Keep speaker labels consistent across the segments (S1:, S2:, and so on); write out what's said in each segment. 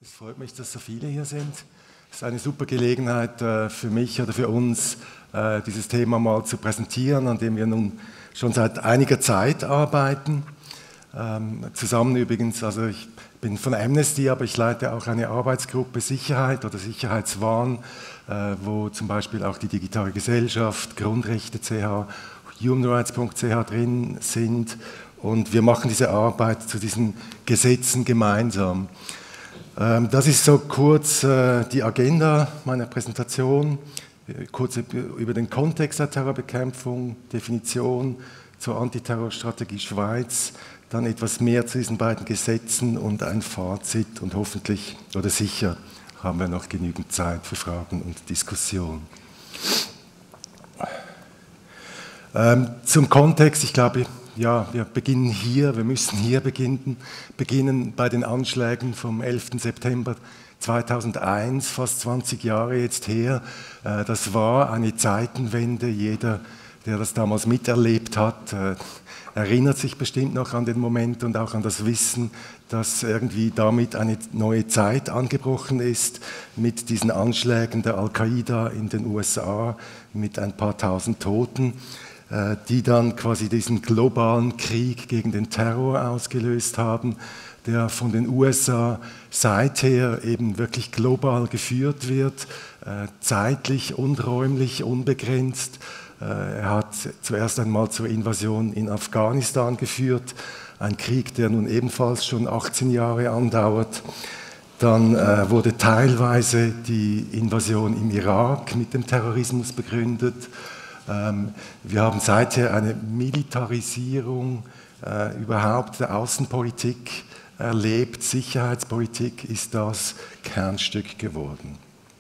S1: Es freut mich, dass so viele hier sind. Es ist eine super Gelegenheit für mich oder für uns, dieses Thema mal zu präsentieren, an dem wir nun schon seit einiger Zeit arbeiten. Zusammen übrigens, also ich bin von Amnesty, aber ich leite auch eine Arbeitsgruppe Sicherheit oder Sicherheitswahn, wo zum Beispiel auch die Digitale Gesellschaft, Grundrechte.ch, humanrights.ch drin sind. Und wir machen diese Arbeit zu diesen Gesetzen gemeinsam. Das ist so kurz die Agenda meiner Präsentation, kurz über den Kontext der Terrorbekämpfung, Definition zur Antiterrorstrategie Schweiz, dann etwas mehr zu diesen beiden Gesetzen und ein Fazit und hoffentlich oder sicher haben wir noch genügend Zeit für Fragen und Diskussion. Zum Kontext, ich glaube, ja, wir beginnen hier, wir müssen hier beginnen bei den Anschlägen vom 11. September 2001, fast 20 Jahre jetzt her. Das war eine Zeitenwende. Jeder, der das damals miterlebt hat, erinnert sich bestimmt noch an den Moment und auch an das Wissen, dass irgendwie damit eine neue Zeit angebrochen ist, mit diesen Anschlägen der Al-Qaida in den USA, mit ein paar tausend Toten, die dann quasi diesen globalen Krieg gegen den Terror ausgelöst haben, der von den USA seither eben wirklich global geführt wird, zeitlich und räumlich unbegrenzt. Er hat zuerst einmal zur Invasion in Afghanistan geführt, ein Krieg, der nun ebenfalls schon 18 Jahre andauert. Dann wurde teilweise die Invasion im Irak mit dem Terrorismus begründet. Wir haben seither eine Militarisierung überhaupt der Außenpolitik erlebt. Sicherheitspolitik ist das Kernstück geworden.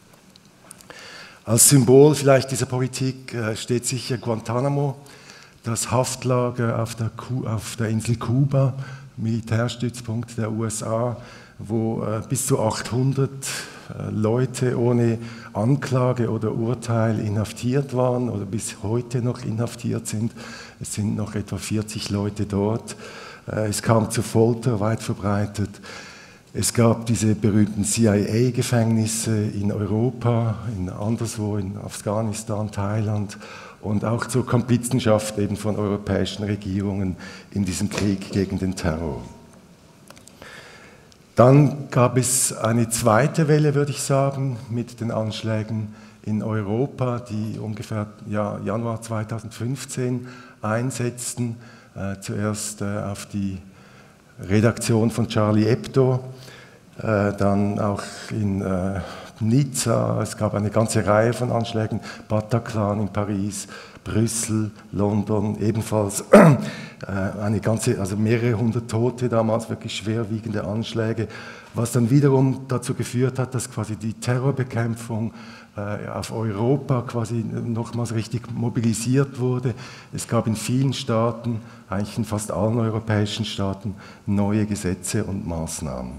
S1: Als Symbol vielleicht dieser Politik steht sicher Guantanamo, das Haftlager auf der Insel Kuba, Militärstützpunkt der USA, wo bis zu 800 Leute ohne Anklage oder Urteil inhaftiert waren oder bis heute noch inhaftiert sind. Es sind noch etwa 40 Leute dort. Es kam zu Folter, weit verbreitet. Es gab diese berühmten CIA-Gefängnisse in Europa, anderswo in Afghanistan, Thailand und auch zur Komplizenschaft eben von europäischen Regierungen in diesem Krieg gegen den Terror. Dann gab es eine zweite Welle, würde ich sagen, mit den Anschlägen in Europa, die ungefähr Januar 2015 einsetzten. Zuerst auf die Redaktion von Charlie Hebdo, dann auch in Nizza. Es gab eine ganze Reihe von Anschlägen, Bataclan in Paris, Brüssel, London, ebenfalls also mehrere hundert Tote damals, wirklich schwerwiegende Anschläge, was dann wiederum dazu geführt hat, dass quasi die Terrorbekämpfung auf Europa quasi nochmals richtig mobilisiert wurde. Es gab in vielen Staaten, eigentlich in fast allen europäischen Staaten, neue Gesetze und Maßnahmen.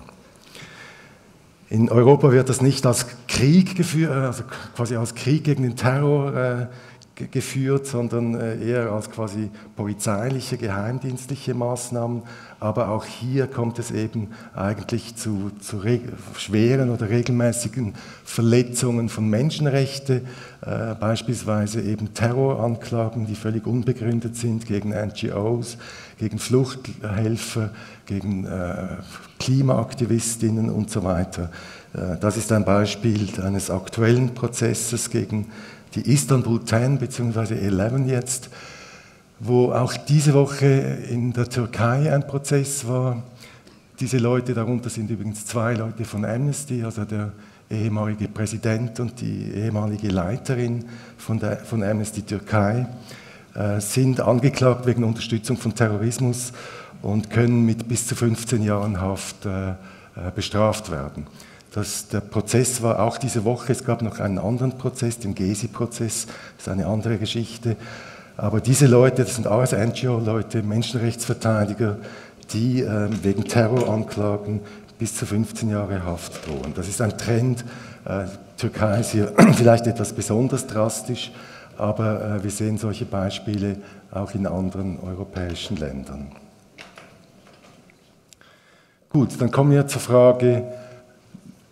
S1: In Europa wird das nicht als Krieg geführt, also quasi als Krieg gegen den Terror geführt, sondern eher als quasi polizeiliche, geheimdienstliche Maßnahmen. Aber auch hier kommt es eben eigentlich zu schweren oder regelmäßigen Verletzungen von Menschenrechten, beispielsweise eben Terroranklagen, die völlig unbegründet sind gegen NGOs, gegen Fluchthelfer, gegen Klimaaktivistinnen und so weiter. Das ist ein Beispiel eines aktuellen Prozesses gegen die Istanbul 10 bzw. 11 jetzt, wo auch diese Woche in der Türkei ein Prozess war. Diese Leute, darunter sind übrigens 2 Leute von Amnesty, also der ehemalige Präsident und die ehemalige Leiterin von Amnesty Türkei, sind angeklagt wegen Unterstützung von Terrorismus und können mit bis zu 15 Jahren Haft bestraft werden. Der Prozess war auch diese Woche, es gab noch einen anderen Prozess, den Gezi-Prozess, das ist eine andere Geschichte. Aber diese Leute, das sind alles NGO-Leute, Menschenrechtsverteidiger, die wegen Terroranklagen bis zu 15 Jahre Haft drohen. Das ist ein Trend. Türkei ist hier vielleicht etwas besonders drastisch, aber wir sehen solche Beispiele auch in anderen europäischen Ländern. Gut, dann kommen wir zur Frage,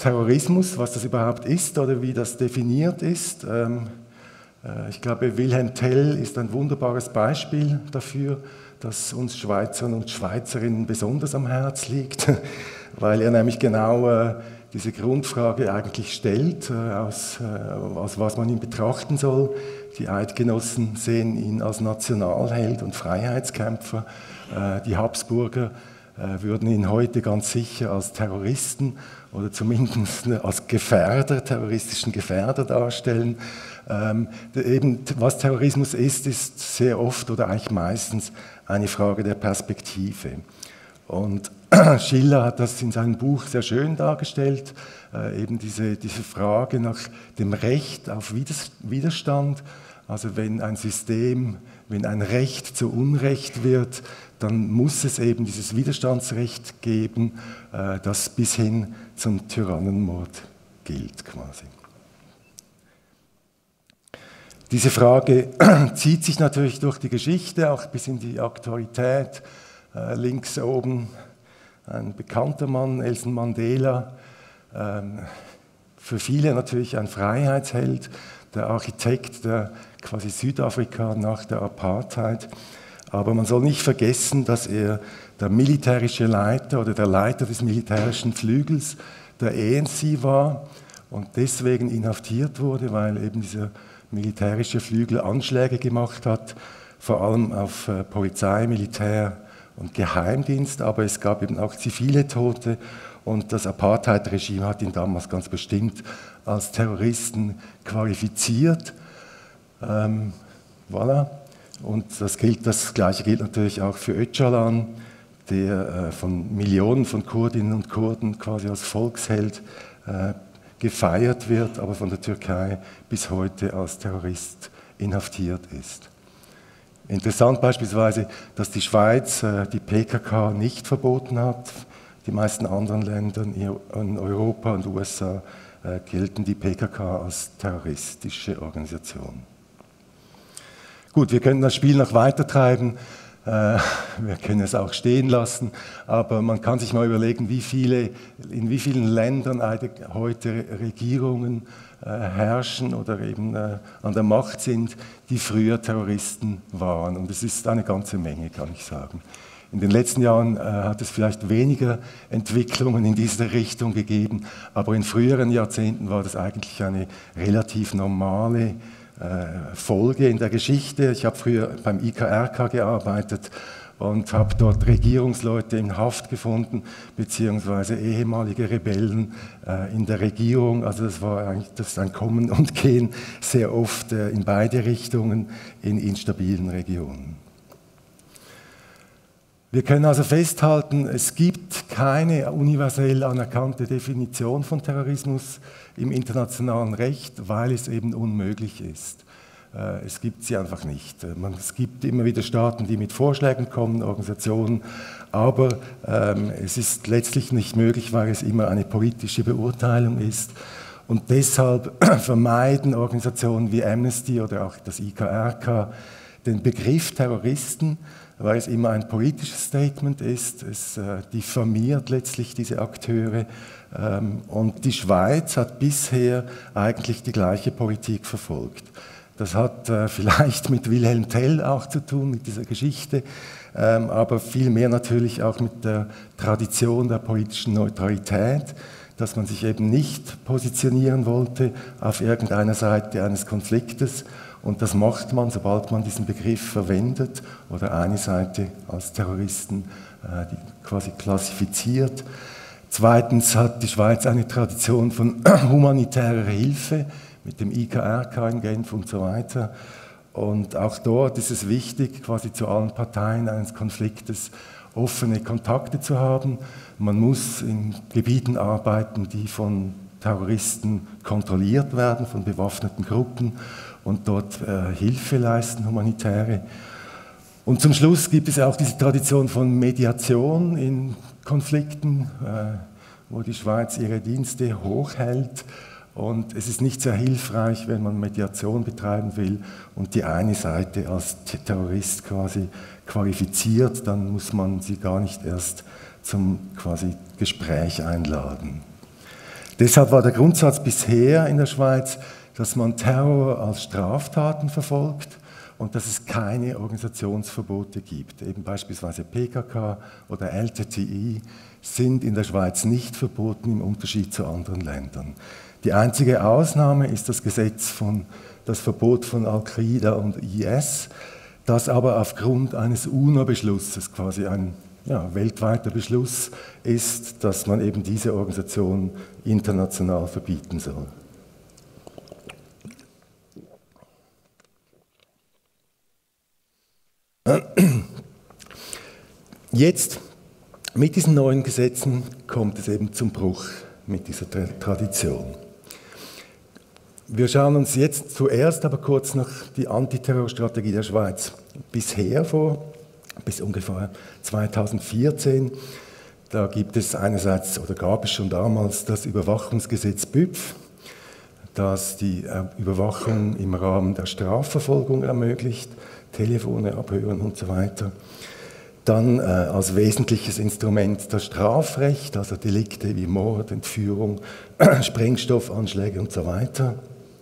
S1: Terrorismus, was das überhaupt ist oder wie das definiert ist. Ich glaube, Wilhelm Tell ist ein wunderbares Beispiel dafür, das uns Schweizern und Schweizerinnen besonders am Herz liegt, weil er nämlich genau diese Grundfrage eigentlich stellt, aus was man ihn betrachten soll. Die Eidgenossen sehen ihn als Nationalheld und Freiheitskämpfer. Die Habsburger würden ihn heute ganz sicher als Terroristen oder zumindest als Gefährder, terroristischen Gefährder darstellen. Eben, was Terrorismus ist sehr oft oder eigentlich meistens eine Frage der Perspektive. Und Schiller hat das in seinem Buch sehr schön dargestellt, eben diese Frage nach dem Recht auf Widerstand. Also wenn ein System, wenn ein Recht zu Unrecht wird, dann muss es eben dieses Widerstandsrecht geben, das bis hin zum Tyrannenmord gilt quasi. Diese Frage zieht sich natürlich durch die Geschichte, auch bis in die Aktualität. Links oben ein bekannter Mann, Nelson Mandela, für viele natürlich ein Freiheitsheld, der Architekt der quasi Südafrika nach der Apartheid. Aber man soll nicht vergessen, dass er der militärische Leiter oder der Leiter des militärischen Flügels der ANC war und deswegen inhaftiert wurde, weil eben dieser militärische Flügel Anschläge gemacht hat, vor allem auf Polizei, Militär und Geheimdienst, aber es gab eben auch zivile Tote und das Apartheid-Regime hat ihn damals ganz bestimmt als Terroristen qualifiziert. Voilà. Und das Gleiche gilt natürlich auch für Öcalan, der von Millionen von Kurdinnen und Kurden quasi als Volksheld gefeiert wird, aber von der Türkei bis heute als Terrorist inhaftiert ist. Interessant beispielsweise, dass die Schweiz die PKK nicht verboten hat. Die meisten anderen Länder in Europa und USA gelten die PKK als terroristische Organisation. Gut, wir können das Spiel noch weitertreiben. Wir können es auch stehen lassen, aber man kann sich mal überlegen, in wie vielen Ländern heute Regierungen herrschen oder eben an der Macht sind, die früher Terroristen waren. Und es ist eine ganze Menge, kann ich sagen. In den letzten Jahren hat es vielleicht weniger Entwicklungen in diese Richtung gegeben, aber in früheren Jahrzehnten war das eigentlich eine relativ normale Folge in der Geschichte. Ich habe früher beim IKRK gearbeitet und habe dort Regierungsleute in Haft gefunden, beziehungsweise ehemalige Rebellen in der Regierung. Also das ist ein Kommen und Gehen sehr oft in beide Richtungen in instabilen Regionen. Wir können also festhalten, es gibt keine universell anerkannte Definition von Terrorismus im internationalen Recht, weil es eben unmöglich ist. Es gibt sie einfach nicht. Es gibt immer wieder Staaten, die mit Vorschlägen kommen, Organisationen, aber es ist letztlich nicht möglich, weil es immer eine politische Beurteilung ist. Und deshalb vermeiden Organisationen wie Amnesty oder auch das IKRK den Begriff Terroristen, weil es immer ein politisches Statement ist. Es diffamiert letztlich diese Akteure. Und die Schweiz hat bisher eigentlich die gleiche Politik verfolgt. Das hat vielleicht mit Wilhelm Tell auch zu tun, mit dieser Geschichte, aber vielmehr natürlich auch mit der Tradition der politischen Neutralität, dass man sich eben nicht positionieren wollte auf irgendeiner Seite eines Konfliktes. Und das macht man, sobald man diesen Begriff verwendet oder eine Seite als Terroristen quasi klassifiziert. Zweitens hat die Schweiz eine Tradition von humanitärer Hilfe mit dem IKRK in Genf und so weiter. Und auch dort ist es wichtig, quasi zu allen Parteien eines Konfliktes offene Kontakte zu haben. Man muss in Gebieten arbeiten, die von Terroristen kontrolliert werden, von bewaffneten Gruppen und dort Hilfe leisten, humanitäre. Und zum Schluss gibt es auch diese Tradition von Mediation in Konflikten, wo die Schweiz ihre Dienste hochhält. Und es ist nicht sehr hilfreich, wenn man Mediation betreiben will und die eine Seite als Terrorist quasi qualifiziert, dann muss man sie gar nicht erst zum quasi Gespräch einladen. Deshalb war der Grundsatz bisher in der Schweiz, dass man Terror als Straftaten verfolgt und dass es keine Organisationsverbote gibt. Eben beispielsweise PKK oder LTTI sind in der Schweiz nicht verboten im Unterschied zu anderen Ländern. Die einzige Ausnahme ist das Verbot von Al-Qaida und IS, das aber aufgrund eines UNO-Beschlusses, quasi ein weltweiter Beschluss ist, dass man eben diese Organisation international verbieten soll. Jetzt, mit diesen neuen Gesetzen, kommt es eben zum Bruch mit dieser Tradition. Wir schauen uns jetzt zuerst aber kurz noch die Antiterrorstrategie der Schweiz bisher vor, bis ungefähr 2014. Da gibt es einerseits, oder gab es schon damals, das Überwachungsgesetz BÜPF, das die Überwachung im Rahmen der Strafverfolgung ermöglicht, Telefone abhören und so weiter. Dann als wesentliches Instrument das Strafrecht, also Delikte wie Mord, Entführung, Sprengstoffanschläge und so weiter.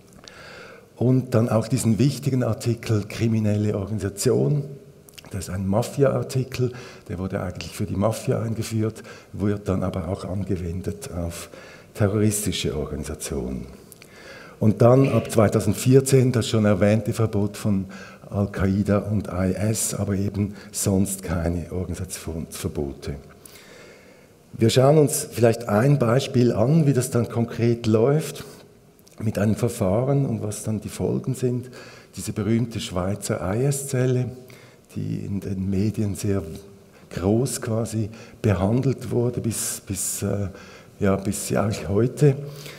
S1: Und dann auch diesen wichtigen Artikel kriminelle Organisation. Das ist ein Mafia-Artikel, der wurde eigentlich für die Mafia eingeführt, wird dann aber auch angewendet auf terroristische Organisationen. Und dann ab 2014 das schon erwähnte Verbot von Al-Qaida und IS, aber eben sonst keine Organisationsverbote. Wir schauen uns vielleicht ein Beispiel an, wie das dann konkret läuft, mit einem Verfahren und was dann die Folgen sind. Diese berühmte Schweizer IS-Zelle, die in den Medien sehr groß quasi behandelt wurde, bis eigentlich heute.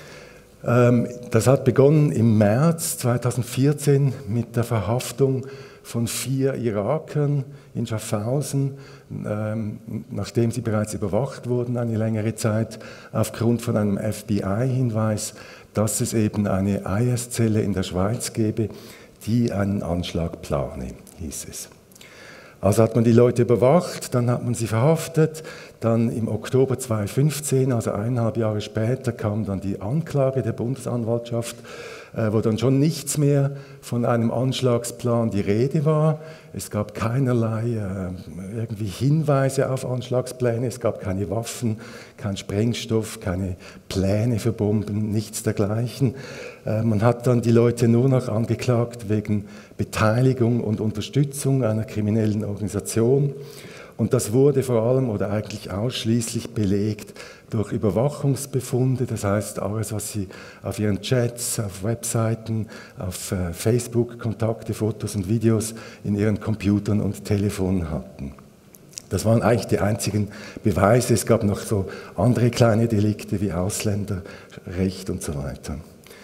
S1: Das hat begonnen im März 2014 mit der Verhaftung von 4 Irakern in Schaffhausen, nachdem sie bereits überwacht wurden eine längere Zeit, aufgrund von einem FBI-Hinweis, dass es eben eine IS-Zelle in der Schweiz gäbe, die einen Anschlag plane, hieß es. Also hat man die Leute überwacht, dann hat man sie verhaftet, dann im Oktober 2015, also 1,5 Jahre später, kam dann die Anklage der Bundesanwaltschaft, wo dann schon nichts mehr von einem Anschlagsplan die Rede war. Es gab keinerlei irgendwie Hinweise auf Anschlagspläne, es gab keine Waffen, kein Sprengstoff, keine Pläne für Bomben, nichts dergleichen. Man hat dann die Leute nur noch angeklagt wegen Beteiligung und Unterstützung einer kriminellen Organisation. Und das wurde vor allem oder eigentlich ausschließlich belegt durch Überwachungsbefunde, das heißt alles, was Sie auf Ihren Chats, auf Webseiten, auf Facebook, Kontakte, Fotos und Videos in Ihren Computern und Telefonen hatten. Das waren eigentlich die einzigen Beweise. Es gab noch so andere kleine Delikte wie Ausländerrecht und so weiter.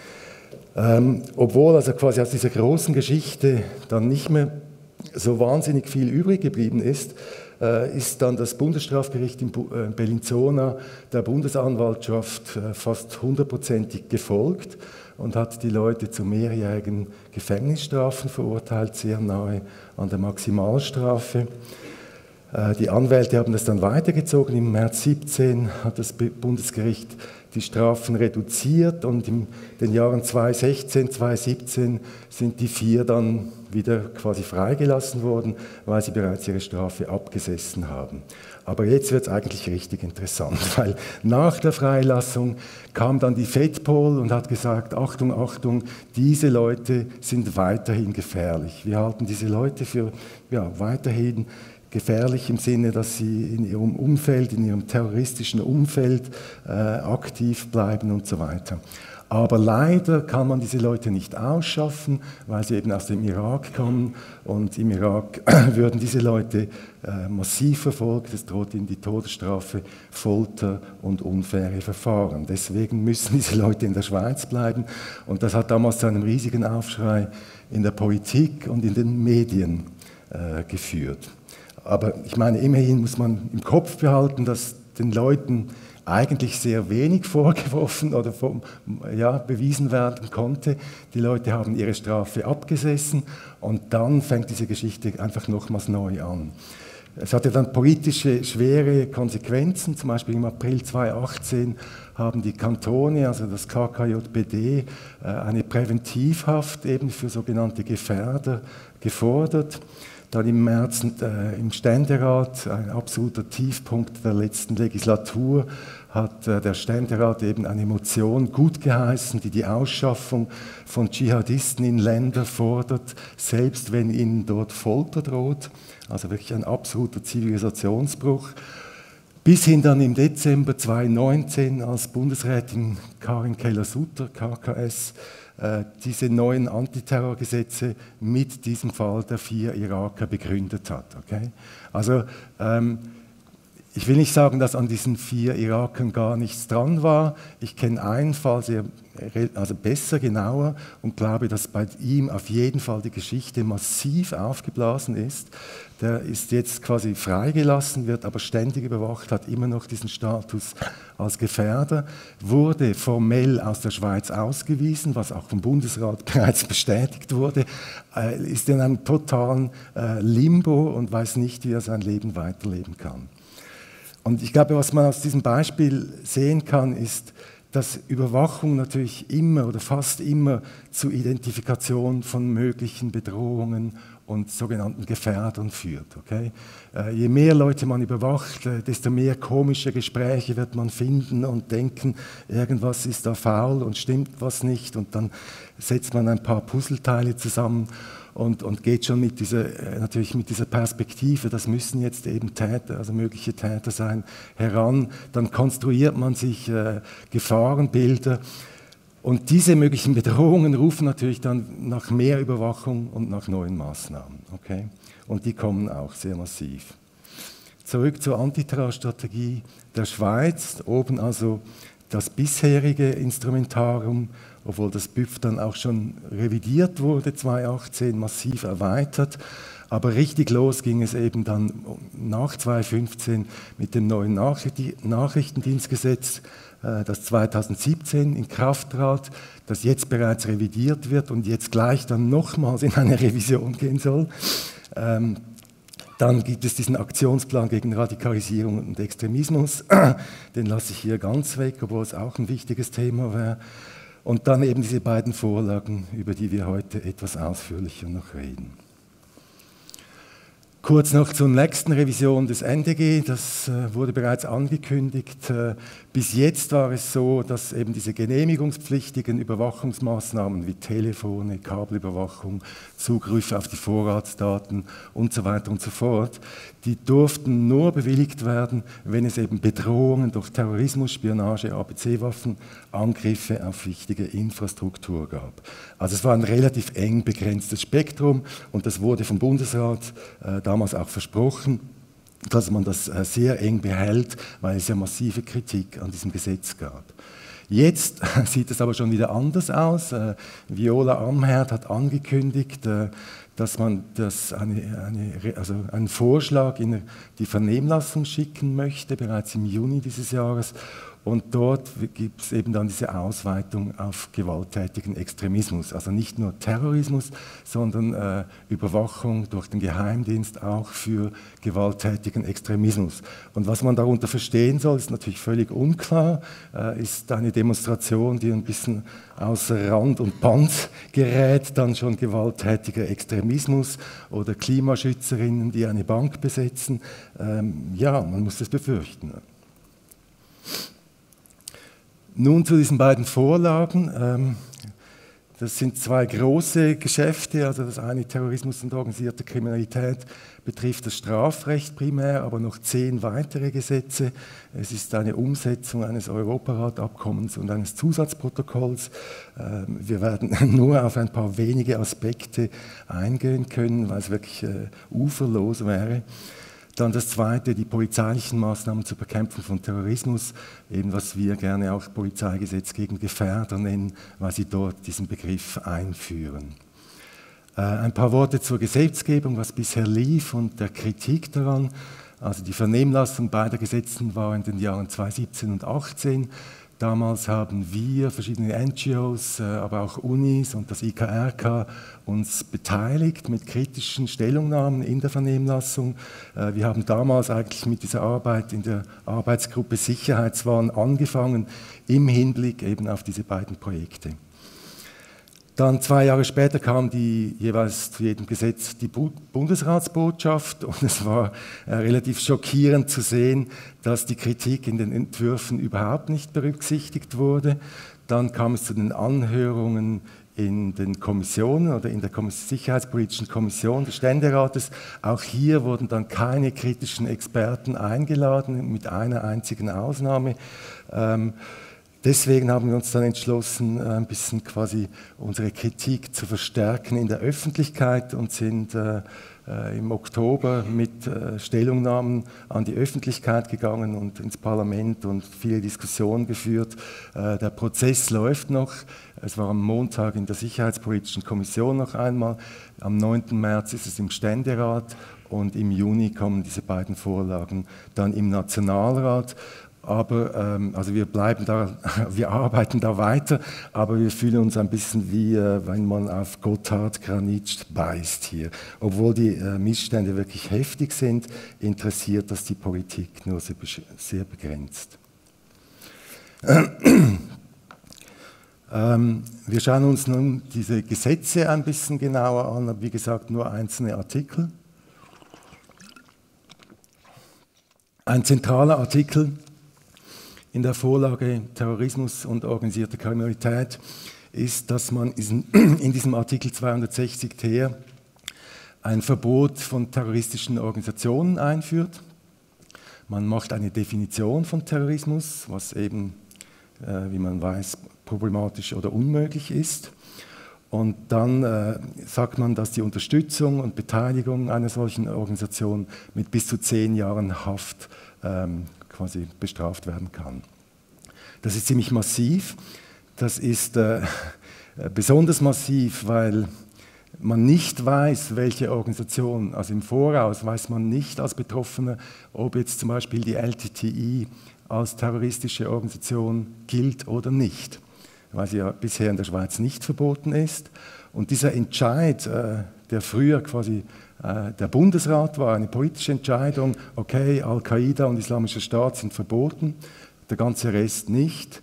S1: Obwohl also quasi aus dieser großen Geschichte dann nicht mehr so wahnsinnig viel übrig geblieben ist, ist dann das Bundesstrafgericht in Bellinzona der Bundesanwaltschaft fast 100%ig gefolgt und hat die Leute zu mehrjährigen Gefängnisstrafen verurteilt, sehr nahe an der Maximalstrafe. Die Anwälte haben das dann weitergezogen. Im März 2017 hat das Bundesgericht die Strafen reduziert und in den Jahren 2016, 2017 sind die 4 dann wieder quasi freigelassen worden, weil sie bereits ihre Strafe abgesessen haben. Aber jetzt wird es eigentlich richtig interessant, weil nach der Freilassung kam dann die FEDPOL und hat gesagt, Achtung, Achtung, diese Leute sind weiterhin gefährlich. Wir halten diese Leute für weiterhin gefährlich im Sinne, dass sie in ihrem Umfeld, in ihrem terroristischen Umfeld aktiv bleiben und so weiter. Aber leider kann man diese Leute nicht ausschaffen, weil sie eben aus dem Irak kommen und im Irak würden diese Leute massiv verfolgt, es droht ihnen die Todesstrafe, Folter und unfaire Verfahren. Deswegen müssen diese Leute in der Schweiz bleiben und das hat damals zu einem riesigen Aufschrei in der Politik und in den Medien geführt. Aber ich meine, immerhin muss man im Kopf behalten, dass den Leuten eigentlich sehr wenig vorgeworfen oder bewiesen werden konnte. Die Leute haben ihre Strafe abgesessen und dann fängt diese Geschichte einfach nochmals neu an. Es hatte dann politische schwere Konsequenzen, zum Beispiel im April 2018 haben die Kantone, also das KKJPD, eine Präventivhaft eben für sogenannte Gefährder gefordert. Dann im März im Ständerat, ein absoluter Tiefpunkt der letzten Legislatur, hat der Ständerat eben eine Motion gutgeheißen, die die Ausschaffung von Dschihadisten in Länder fordert, selbst wenn ihnen dort Folter droht. Also wirklich ein absoluter Zivilisationsbruch. Bis hin dann im Dezember 2019, als Bundesrätin Karin Keller-Sutter, KKS, diese neuen Antiterrorgesetze mit diesem Fall der 4 Iraker begründet hat. Okay? Also ich will nicht sagen, dass an diesen 4 Irakern gar nichts dran war. Ich kenne einen Fall besser, genauer und glaube, dass bei ihm auf jeden Fall die Geschichte massiv aufgeblasen ist. Der ist jetzt quasi freigelassen, wird aber ständig überwacht, hat immer noch diesen Status als Gefährder, wurde formell aus der Schweiz ausgewiesen, was auch vom Bundesrat bereits bestätigt wurde, ist in einem totalen Limbo und weiß nicht, wie er sein Leben weiterleben kann. Und ich glaube, was man aus diesem Beispiel sehen kann, ist, dass Überwachung natürlich immer oder fast immer zur Identifikation von möglichen Bedrohungen und sogenannten Gefährdern führt. Okay? Je mehr Leute man überwacht, desto mehr komische Gespräche wird man finden und denken, irgendwas ist da faul und stimmt was nicht. Und dann setzt man ein paar Puzzleteile zusammen und geht schon natürlich mit dieser Perspektive, das müssen jetzt eben Täter, also mögliche Täter sein, heran. Dann konstruiert man sich Gefahrenbilder. Und diese möglichen Bedrohungen rufen natürlich dann nach mehr Überwachung und nach neuen Maßnahmen. Okay? Und die kommen auch sehr massiv. Zurück zur Antiterrorstrategie der Schweiz. Oben also das bisherige Instrumentarium, obwohl das BÜV dann auch schon revidiert wurde, 2018, massiv erweitert. Aber richtig los ging es eben dann nach 2015 mit dem neuen Nachrichtendienstgesetz, das 2017 in Kraft trat, das jetzt bereits revidiert wird und jetzt gleich dann nochmals in eine Revision gehen soll. Dann gibt es diesen Aktionsplan gegen Radikalisierung und Extremismus, den lasse ich hier ganz weg, obwohl es auch ein wichtiges Thema wäre. Und dann eben diese beiden Vorlagen, über die wir heute etwas ausführlicher noch reden. Kurz noch zur nächsten Revision des NDG, das wurde bereits angekündigt. Bis jetzt war es so, dass eben diese genehmigungspflichtigen Überwachungsmaßnahmen wie Telefone, Kabelüberwachung, Zugriffe auf die Vorratsdaten und so weiter und so fort, die durften nur bewilligt werden, wenn es eben Bedrohungen durch Terrorismus, Spionage, ABC-Waffen, Angriffe auf wichtige Infrastruktur gab. Also es war ein relativ eng begrenztes Spektrum und das wurde vom Bundesrat damals auch versprochen, dass man das sehr eng behält, weil es ja massive Kritik an diesem Gesetz gab. Jetzt sieht es aber schon wieder anders aus. Viola Amherd hat angekündigt, dass man einen Vorschlag in die Vernehmlassung schicken möchte, bereits im Juni dieses Jahres. Und dort gibt es eben dann diese Ausweitung auf gewalttätigen Extremismus. Also nicht nur Terrorismus, sondern Überwachung durch den Geheimdienst auch für gewalttätigen Extremismus. Und was man darunter verstehen soll, ist natürlich völlig unklar. Ist eine Demonstration, die ein bisschen außer Rand und Band gerät, dann schon gewalttätiger Extremismus oder Klimaschützerinnen, die eine Bank besetzen? Ja, man muss das befürchten. Nun zu diesen beiden Vorlagen. Das sind zwei große Geschäfte, also das eine Terrorismus und organisierte Kriminalität betrifft das Strafrecht primär, aber noch 10 weitere Gesetze. Es ist eine Umsetzung eines Europaratabkommens und eines Zusatzprotokolls. Wir werden nur auf ein paar wenige Aspekte eingehen können, weil es wirklich uferlos wäre. Dann das zweite, die polizeilichen Maßnahmen zur Bekämpfung von Terrorismus, eben was wir gerne auch Polizeigesetz gegen Gefährder nennen, weil sie dort diesen Begriff einführen. Ein paar Worte zur Gesetzgebung, was bisher lief und der Kritik daran. Also die Vernehmlassung beider Gesetzen war in den Jahren 2017 und 2018. Damals haben wir, verschiedene NGOs, aber auch Unis und das IKRK uns beteiligt mit kritischen Stellungnahmen in der Vernehmlassung. Wir haben damals eigentlich mit dieser Arbeit in der Arbeitsgruppe Sicherheitswahn angefangen, im Hinblick eben auf diese beiden Projekte. Dann 2 Jahre später kam jeweils zu jedem Gesetz die Bundesratsbotschaft und es war relativ schockierend zu sehen, dass die Kritik in den Entwürfen überhaupt nicht berücksichtigt wurde. Dann kam es zu den Anhörungen in den Kommissionen oder in der Sicherheitspolitischen Kommission des Ständerates. Auch hier wurden dann keine kritischen Experten eingeladen, mit einer einzigen Ausnahme. Deswegen haben wir uns dann entschlossen, ein bisschen quasi unsere Kritik zu verstärken in der Öffentlichkeit und sind im Oktober mit Stellungnahmen an die Öffentlichkeit gegangen und ins Parlament und viele Diskussionen geführt. Der Prozess läuft noch. Es war am Montag in der Sicherheitspolitischen Kommission noch einmal. Am 9. März ist es im Ständerat und im Juni kommen diese beiden Vorlagen dann im Nationalrat. Aber also wir arbeiten da weiter, aber wir fühlen uns ein bisschen wie, wenn man auf Gotthard beißt hier. Obwohl die Missstände wirklich heftig sind, interessiert das die Politik nur sehr begrenzt. Wir schauen uns nun diese Gesetze ein bisschen genauer an, aber wie gesagt nur einzelne Artikel. Ein zentraler Artikel in der Vorlage Terrorismus und organisierte Kriminalität ist, dass man in diesem Artikel 260 ter ein Verbot von terroristischen Organisationen einführt. Man macht eine Definition von Terrorismus, was eben, wie man weiß, problematisch oder unmöglich ist. Und dann sagt man, dass die Unterstützung und Beteiligung einer solchen Organisation mit bis zu 10 Jahren Haft quasi bestraft werden kann. Das ist ziemlich massiv. Das ist besonders massiv, weil man nicht weiß, welche Organisation, also im Voraus weiß man nicht als Betroffener, ob jetzt zum Beispiel die LTTI als terroristische Organisation gilt oder nicht, weil sie ja bisher in der Schweiz nicht verboten ist. Und dieser Entscheid, der früher quasi der Bundesrat war, eine politische Entscheidung, okay, Al-Qaida und Islamischer Staat sind verboten, der ganze Rest nicht.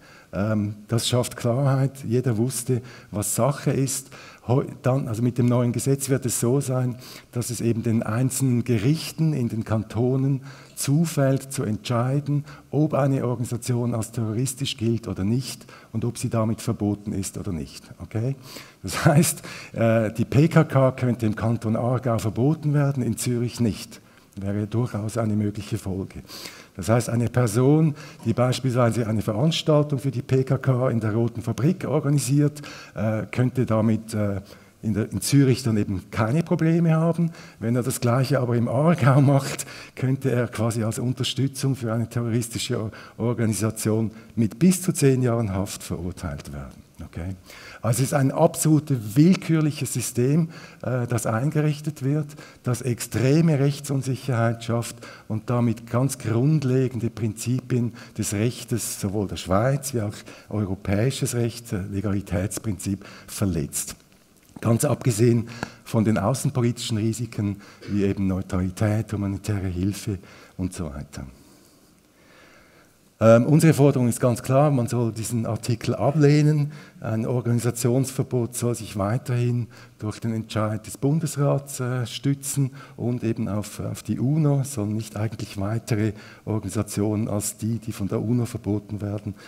S1: Das schafft Klarheit, jeder wusste, was Sache ist. Also mit dem neuen Gesetz wird es so sein, dass es eben den einzelnen Gerichten in den Kantonen zufällt, zu entscheiden, ob eine Organisation als terroristisch gilt oder nicht und ob sie damit verboten ist oder nicht. Okay? Das heißt, die PKK könnte im Kanton Aargau verboten werden, in Zürich nicht. Wäre durchaus eine mögliche Folge. Das heißt, eine Person, die beispielsweise eine Veranstaltung für die PKK in der Roten Fabrik organisiert, könnte damit in Zürich dann eben keine Probleme haben. Wenn er das Gleiche aber im Aargau macht, könnte er quasi als Unterstützung für eine terroristische Organisation mit bis zu 10 Jahren Haft verurteilt werden. Okay? Also es ist ein absolut willkürliches System, das eingerichtet wird, das extreme Rechtsunsicherheit schafft und damit ganz grundlegende Prinzipien des Rechtes, sowohl der Schweiz wie auch europäisches Recht, Legalitätsprinzip, verletzt. Ganz abgesehen von den außenpolitischen Risiken wie eben Neutralität, humanitäre Hilfe und so weiter. Unsere Forderung ist ganz klar, man soll diesen Artikel ablehnen. Ein Organisationsverbot soll sich weiterhin durch den Entscheid des Bundesrats stützen und eben auf die UNO, sollen nicht eigentlich weitere Organisationen als die von der UNO verboten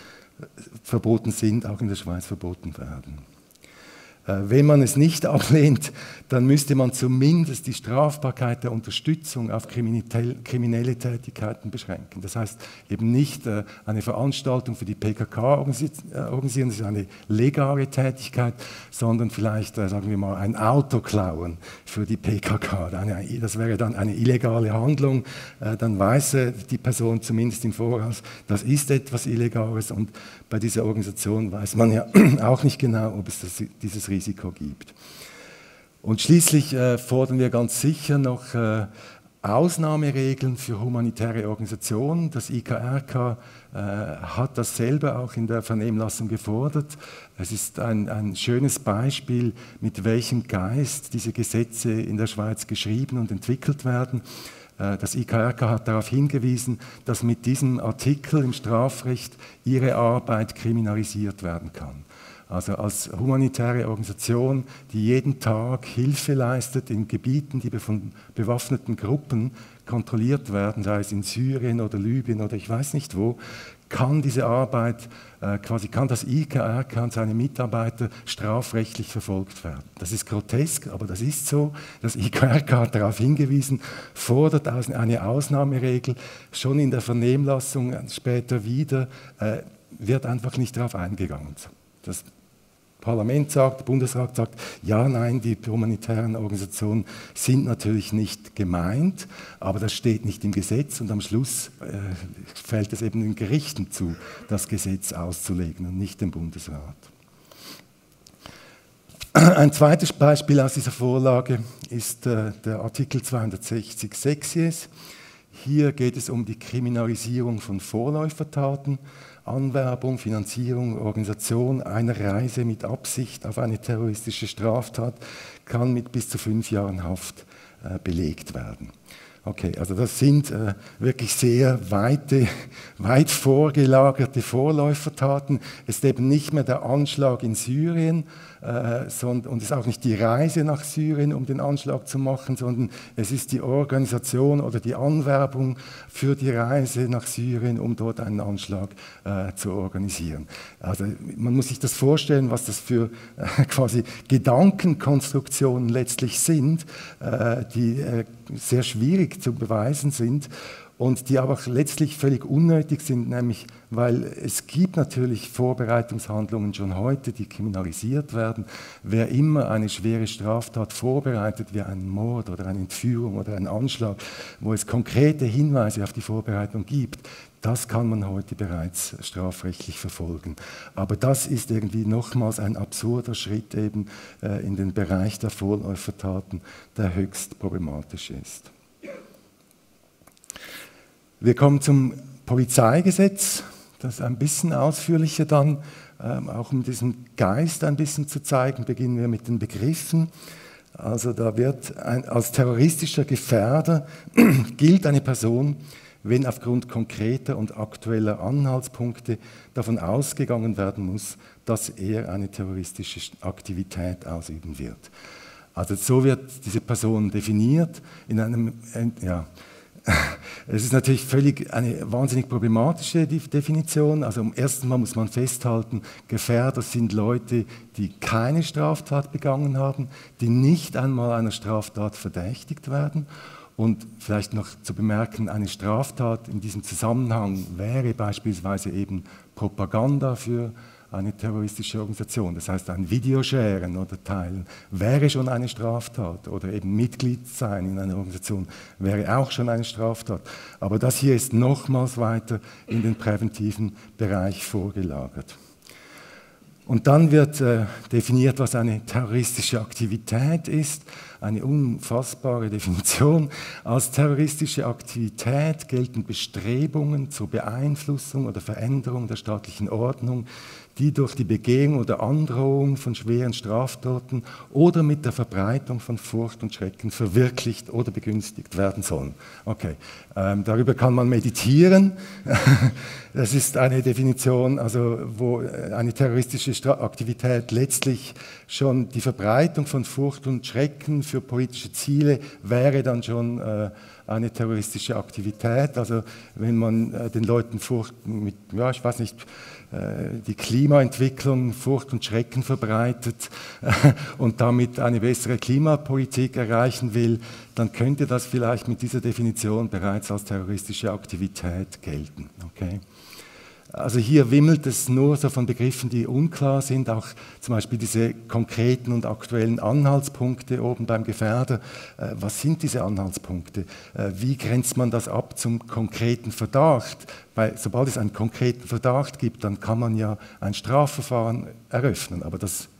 S1: sind, auch in der Schweiz verboten werden. Wenn man es nicht ablehnt, dann müsste man zumindest die Strafbarkeit der Unterstützung auf kriminelle Tätigkeiten beschränken. Das heißt eben nicht eine Veranstaltung für die PKK organisieren, das ist eine legale Tätigkeit, sondern vielleicht, sagen wir mal, ein Auto klauen für die PKK. Das wäre dann eine illegale Handlung. Dann weiß die Person zumindest im Voraus, das ist etwas Illegales und bei dieser Organisation weiß man ja auch nicht genau, ob es dieses Risiko gibt. Und schließlich fordern wir ganz sicher noch Ausnahmeregeln für humanitäre Organisationen. Das IKRK hat das selber auch in der Vernehmlassung gefordert. Es ist ein schönes Beispiel, mit welchem Geist diese Gesetze in der Schweiz geschrieben und entwickelt werden. Das IKRK hat darauf hingewiesen, dass mit diesem Artikel im Strafrecht ihre Arbeit kriminalisiert werden kann. Also als humanitäre Organisation, die jeden Tag Hilfe leistet in Gebieten, die von bewaffneten Gruppen kontrolliert werden, sei es in Syrien oder Libyen oder ich weiß nicht wo, kann diese Arbeit, kann das IKRK und seine Mitarbeiter strafrechtlich verfolgt werden. Das ist grotesk, aber das ist so. Das IKRK hat darauf hingewiesen, fordert eine Ausnahmeregel, schon in der Vernehmlassung später wieder, wird einfach nicht darauf eingegangen. Das Parlament sagt, der Bundesrat sagt, ja, nein, die humanitären Organisationen sind natürlich nicht gemeint, aber das steht nicht im Gesetz und am Schluss fällt es eben den Gerichten zu, das Gesetz auszulegen und nicht dem Bundesrat. Ein zweites Beispiel aus dieser Vorlage ist der Artikel 260 Sexies. Hier geht es um die Kriminalisierung von Vorläufertaten, Anwerbung, Finanzierung, Organisation einer Reise mit Absicht auf eine terroristische Straftat kann mit bis zu 5 Jahren Haft belegt werden. Okay, also das sind wirklich sehr weit vorgelagerte Vorläufertaten. Es ist eben nicht mehr der Anschlag in Syrien und es ist auch nicht die Reise nach Syrien, um den Anschlag zu machen, sondern es ist die Organisation oder die Anwerbung für die Reise nach Syrien, um dort einen Anschlag zu organisieren. Also man muss sich das vorstellen, was das für quasi Gedankenkonstruktionen letztlich sind, die sehr schwierig zu beweisen sind und die aber letztlich völlig unnötig sind, nämlich weil es gibt natürlich Vorbereitungshandlungen schon heute, die kriminalisiert werden. Wer immer eine schwere Straftat vorbereitet, wie einen Mord oder eine Entführung oder einen Anschlag, wo es konkrete Hinweise auf die Vorbereitung gibt, das kann man heute bereits strafrechtlich verfolgen. Aber das ist irgendwie nochmals ein absurder Schritt eben in den Bereich der Vorläufertaten, der höchst problematisch ist. Wir kommen zum Polizeigesetz, das ist ein bisschen ausführlicher dann, auch um diesen Geist ein bisschen zu zeigen, beginnen wir mit den Begriffen. Also da wird als terroristischer Gefährder gilt eine Person, wenn aufgrund konkreter und aktueller Anhaltspunkte davon ausgegangen werden muss, dass er eine terroristische Aktivität ausüben wird. Also so wird diese Person definiert in einem, ja, es ist natürlich eine wahnsinnig problematische Definition. Also erstens mal muss man festhalten, Gefährder sind Leute, die keine Straftat begangen haben, die nicht einmal einer Straftat verdächtigt werden. Und vielleicht noch zu bemerken, eine Straftat in diesem Zusammenhang wäre beispielsweise eben Propaganda für eine terroristische Organisation. Das heißt, ein Video sharen oder teilen wäre schon eine Straftat oder eben Mitglied sein in einer Organisation wäre auch schon eine Straftat. Aber das hier ist nochmals weiter in den präventiven Bereich vorgelagert. Und dann wird definiert, was eine terroristische Aktivität ist, eine unfassbare Definition. Als terroristische Aktivität gelten Bestrebungen zur Beeinflussung oder Veränderung der staatlichen Ordnung, die durch die Begehung oder Androhung von schweren Straftaten oder mit der Verbreitung von Furcht und Schrecken verwirklicht oder begünstigt werden sollen. Okay, darüber kann man meditieren. Das ist eine Definition, also wo eine terroristische Aktivität letztlich schon die Verbreitung von Furcht und Schrecken für politische Ziele wäre dann schon eine terroristische Aktivität. Also wenn man den Leuten Furcht mit, ja, ich weiß nicht, die Klimaentwicklung, Furcht und Schrecken verbreitet und damit eine bessere Klimapolitik erreichen will, dann könnte das vielleicht mit dieser Definition bereits als terroristische Aktivität gelten. Okay? Also hier wimmelt es nur so von Begriffen, die unklar sind, auch zum Beispiel diese konkreten und aktuellen Anhaltspunkte oben beim Gefährder. Was sind diese Anhaltspunkte? Wie grenzt man das ab zum konkreten Verdacht? Weil sobald es einen konkreten Verdacht gibt, dann kann man ja ein Strafverfahren eröffnen, aber das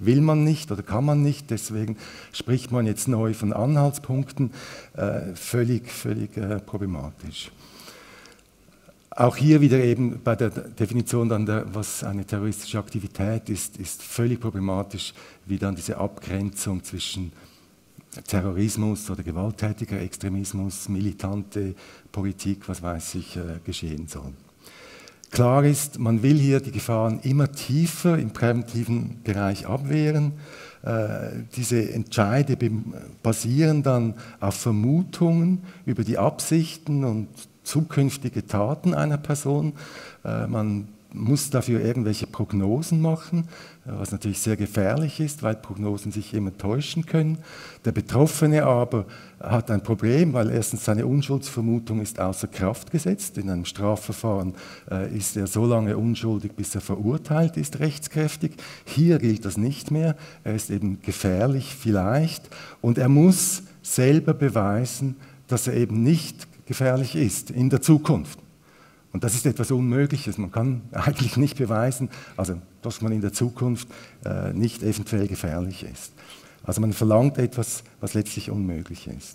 S1: will man nicht oder kann man nicht, deswegen spricht man jetzt neu von Anhaltspunkten, völlig problematisch. Auch hier wieder eben bei der Definition dann, was eine terroristische Aktivität ist völlig problematisch, wie dann diese Abgrenzung zwischen Terrorismus oder gewalttätiger Extremismus, militante Politik, was weiß ich, geschehen soll. Klar ist, man will hier die Gefahren immer tiefer im präventiven Bereich abwehren. Diese Entscheide basieren dann auf Vermutungen über die Absichten und zukünftige Taten einer Person. Man muss dafür irgendwelche Prognosen machen, was natürlich sehr gefährlich ist, weil Prognosen sich immer täuschen können. Der Betroffene aber hat ein Problem, weil erstens seine Unschuldsvermutung ist außer Kraft gesetzt. In einem Strafverfahren ist er so lange unschuldig, bis er verurteilt ist, rechtskräftig. Hier gilt das nicht mehr. Er ist eben gefährlich vielleicht und er muss selber beweisen, dass er eben nicht gefährlich ist in der Zukunft. Und das ist etwas Unmögliches. Man kann eigentlich nicht beweisen, also, dass man in der Zukunft nicht eventuell gefährlich ist. Also man verlangt etwas, was letztlich unmöglich ist.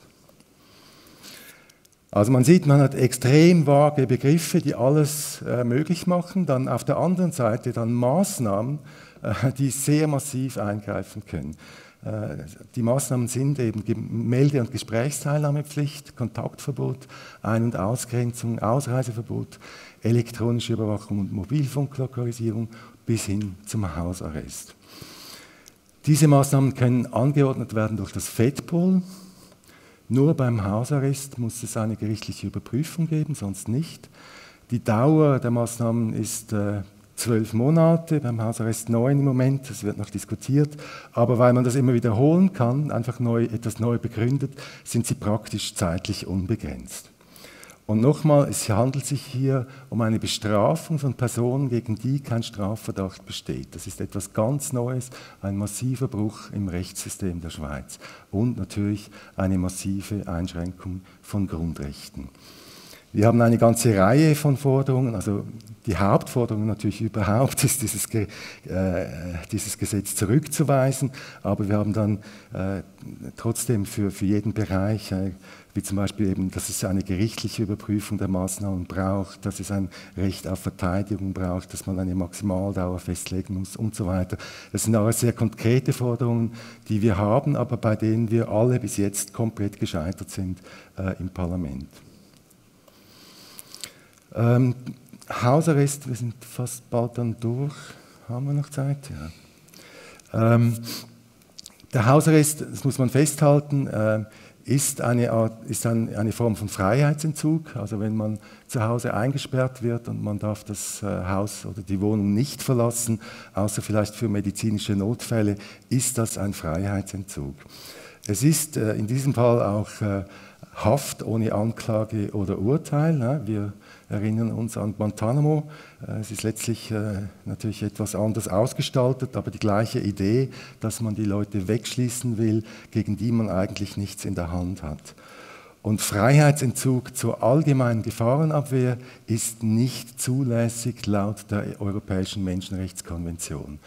S1: Also man sieht, man hat extrem vage Begriffe, die alles möglich machen. Dann auf der anderen Seite dann Maßnahmen, die sehr massiv eingreifen können. Die Maßnahmen sind eben Melde- und Gesprächsteilnahmepflicht, Kontaktverbot, Ein- und Ausgrenzung, Ausreiseverbot, elektronische Überwachung und Mobilfunklokalisierung bis hin zum Hausarrest. Diese Maßnahmen können angeordnet werden durch das FEDPOL. Nur beim Hausarrest muss es eine gerichtliche Überprüfung geben, sonst nicht. Die Dauer der Maßnahmen ist 12 Monate, beim Hausarrest 9 im Moment, das wird noch diskutiert, aber weil man das immer wiederholen kann, einfach etwas neu begründet, sind sie praktisch zeitlich unbegrenzt. Und nochmal, es handelt sich hier um eine Bestrafung von Personen, gegen die kein Strafverdacht besteht. Das ist etwas ganz Neues, ein massiver Bruch im Rechtssystem der Schweiz und natürlich eine massive Einschränkung von Grundrechten. Wir haben eine ganze Reihe von Forderungen, also die Hauptforderung natürlich überhaupt ist, dieses Gesetz zurückzuweisen, aber wir haben dann trotzdem für jeden Bereich, wie zum Beispiel eben, dass es eine gerichtliche Überprüfung der Maßnahmen braucht, dass es ein Recht auf Verteidigung braucht, dass man eine Maximaldauer festlegen muss und so weiter. Das sind alles sehr konkrete Forderungen, die wir haben, aber bei denen wir alle bis jetzt komplett gescheitert sind im Parlament. Hausarrest, wir sind fast bald dann durch. Haben wir noch Zeit? Ja. Der Hausarrest, das muss man festhalten, ist eine Form von Freiheitsentzug. Also wenn man zu Hause eingesperrt wird und man darf das Haus oder die Wohnung nicht verlassen, außer vielleicht für medizinische Notfälle, ist das ein Freiheitsentzug. Es ist in diesem Fall auch Haft ohne Anklage oder Urteil. Wir erinnern uns an Guantanamo. Es ist letztlich natürlich etwas anders ausgestaltet, aber die gleiche Idee, dass man die Leute wegschließen will, gegen die man eigentlich nichts in der Hand hat. Und Freiheitsentzug zur allgemeinen Gefahrenabwehr ist nicht zulässig laut der Europäischen Menschenrechtskonvention.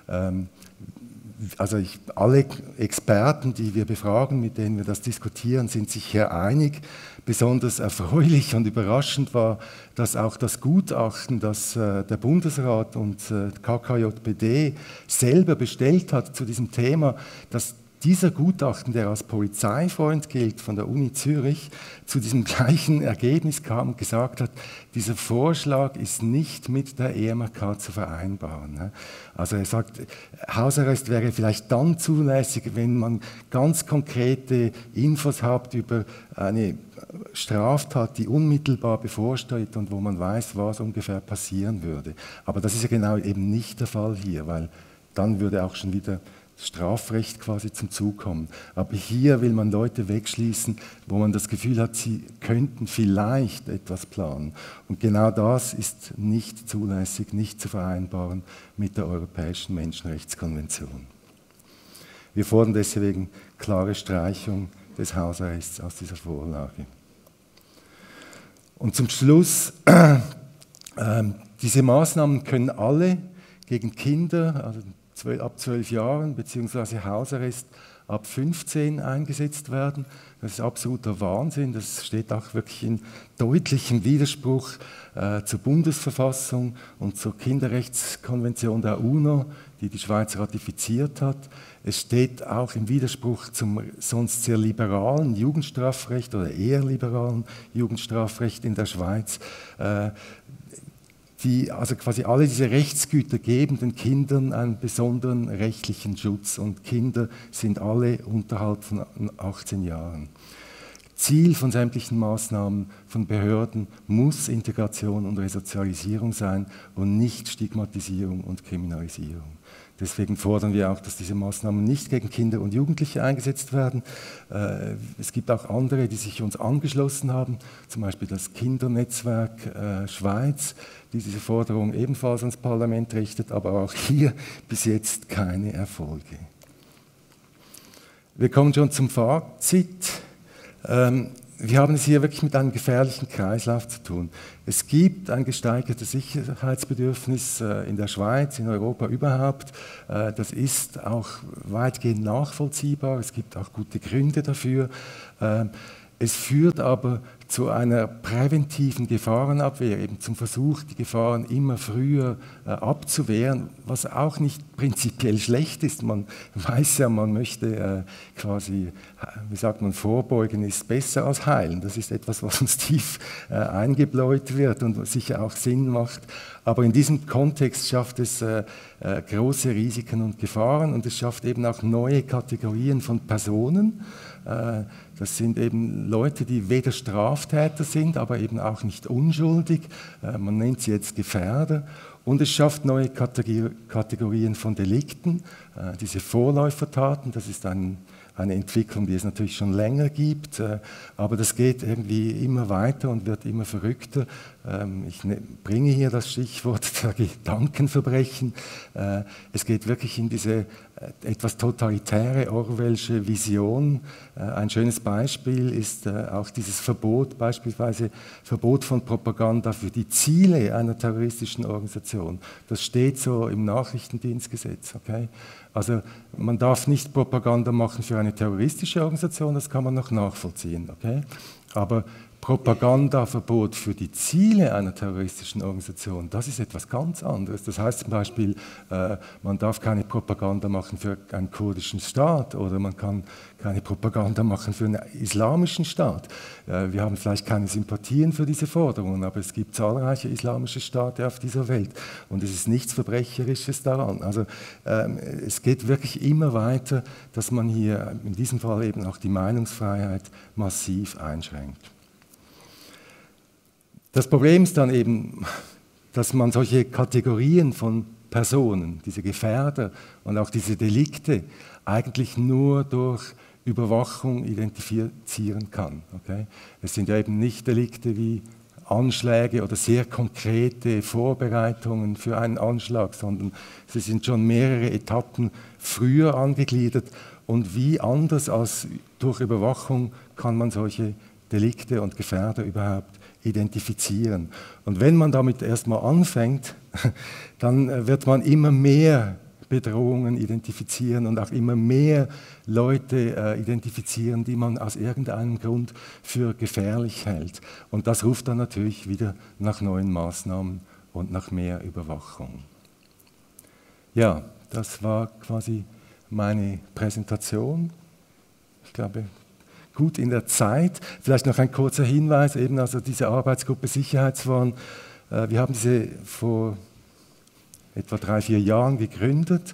S1: Also alle Experten, die wir befragen, mit denen wir das diskutieren, sind sich hier einig. Besonders erfreulich und überraschend war, dass auch das Gutachten, das der Bundesrat und KKJPD selber bestellt hat zu diesem Thema, dass dieser Gutachten, der als Polizeifreund gilt von der Uni Zürich, zu diesem gleichen Ergebnis kam und gesagt hat, dieser Vorschlag ist nicht mit der EMRK zu vereinbaren. Also er sagt, Hausarrest wäre vielleicht dann zulässig, wenn man ganz konkrete Infos hat über eine Straftat, die unmittelbar bevorsteht und wo man weiß, was ungefähr passieren würde. Aber das ist ja genau eben nicht der Fall hier, weil dann würde auch schon wieder Strafrecht quasi zum Zug kommen. Aber hier will man Leute wegschließen, wo man das Gefühl hat, sie könnten vielleicht etwas planen. Und genau das ist nicht zulässig, nicht zu vereinbaren mit der Europäischen Menschenrechtskonvention. Wir fordern deswegen klare Streichung des Hausarrests aus dieser Vorlage. Und zum Schluss, diese Maßnahmen können alle gegen Kinder, also ab 12 Jahren, beziehungsweise Hausarrest ab 15 eingesetzt werden. Das ist absoluter Wahnsinn. Das steht auch wirklich in deutlichem Widerspruch zur Bundesverfassung und zur Kinderrechtskonvention der UNO, die die Schweiz ratifiziert hat. Es steht auch im Widerspruch zum sonst sehr liberalen Jugendstrafrecht oder eher liberalen Jugendstrafrecht in der Schweiz, die also quasi alle diese Rechtsgüter geben den Kindern einen besonderen rechtlichen Schutz, und Kinder sind alle unterhalb von 18 Jahren. Ziel von sämtlichen Maßnahmen von Behörden muss Integration und Resozialisierung sein und nicht Stigmatisierung und Kriminalisierung. Deswegen fordern wir auch, dass diese Maßnahmen nicht gegen Kinder und Jugendliche eingesetzt werden. Es gibt auch andere, die sich uns angeschlossen haben, zum Beispiel das Kindernetzwerk Schweiz, die diese Forderung ebenfalls ans Parlament richtet, aber auch hier bis jetzt keine Erfolge. Wir kommen schon zum Fazit. Wir haben es hier wirklich mit einem gefährlichen Kreislauf zu tun. Es gibt ein gesteigertes Sicherheitsbedürfnis in der Schweiz, in Europa überhaupt. Das ist auch weitgehend nachvollziehbar. Es gibt auch gute Gründe dafür. Es führt aber zu einer präventiven Gefahrenabwehr, eben zum Versuch, die Gefahren immer früher abzuwehren, was auch nicht prinzipiell schlecht ist. Man weiß ja, man möchte quasi, wie sagt man, vorbeugen ist besser als heilen. Das ist etwas, was uns tief eingebläut wird und sicher auch Sinn macht. Aber in diesem Kontext schafft es große Risiken und Gefahren, und es schafft eben auch neue Kategorien von Personen. Das sind eben Leute, die weder Straftäter sind, aber eben auch nicht unschuldig. Man nennt sie jetzt Gefährder. Und es schafft neue Kategorien von Delikten. Diese Vorläufertaten, das ist eine Entwicklung, die es natürlich schon länger gibt, aber das geht irgendwie immer weiter und wird immer verrückter. Ich bringe hier das Stichwort der Gedankenverbrechen. Es geht wirklich in diese etwas totalitäre Orwellsche Vision. Ein schönes Beispiel ist auch dieses Verbot, beispielsweise Verbot von Propaganda für die Ziele einer terroristischen Organisation. Das steht so im Nachrichtendienstgesetz. Okay? Also man darf nicht Propaganda machen für eine terroristische Organisation, das kann man noch nachvollziehen. Okay? Aber Propagandaverbot für die Ziele einer terroristischen Organisation, das ist etwas ganz anderes. Das heißt zum Beispiel, man darf keine Propaganda machen für einen kurdischen Staat oder man kann keine Propaganda machen für einen islamischen Staat. Wir haben vielleicht keine Sympathien für diese Forderungen, aber es gibt zahlreiche islamische Staaten auf dieser Welt und es ist nichts Verbrecherisches daran. Also es geht wirklich immer weiter, dass man hier in diesem Fall eben auch die Meinungsfreiheit massiv einschränkt. Das Problem ist dann eben, dass man solche Kategorien von Personen, diese Gefährder und auch diese Delikte eigentlich nur durch Überwachung identifizieren kann. Okay? Es sind ja eben nicht Delikte wie Anschläge oder sehr konkrete Vorbereitungen für einen Anschlag, sondern sie sind schon mehrere Etappen früher angegliedert. Und wie anders als durch Überwachung kann man solche Delikte und Gefährder überhaupt identifizieren. Und wenn man damit erstmal anfängt, dann wird man immer mehr Bedrohungen identifizieren und auch immer mehr Leute identifizieren, die man aus irgendeinem Grund für gefährlich hält. Und das ruft dann natürlich wieder nach neuen Maßnahmen und nach mehr Überwachung. Ja, das war quasi meine Präsentation. Ich glaube, gut in der Zeit. Vielleicht noch ein kurzer Hinweis, eben also diese Arbeitsgruppe Sicherheitswahn. Wir haben diese vor etwa 3-4 Jahren gegründet.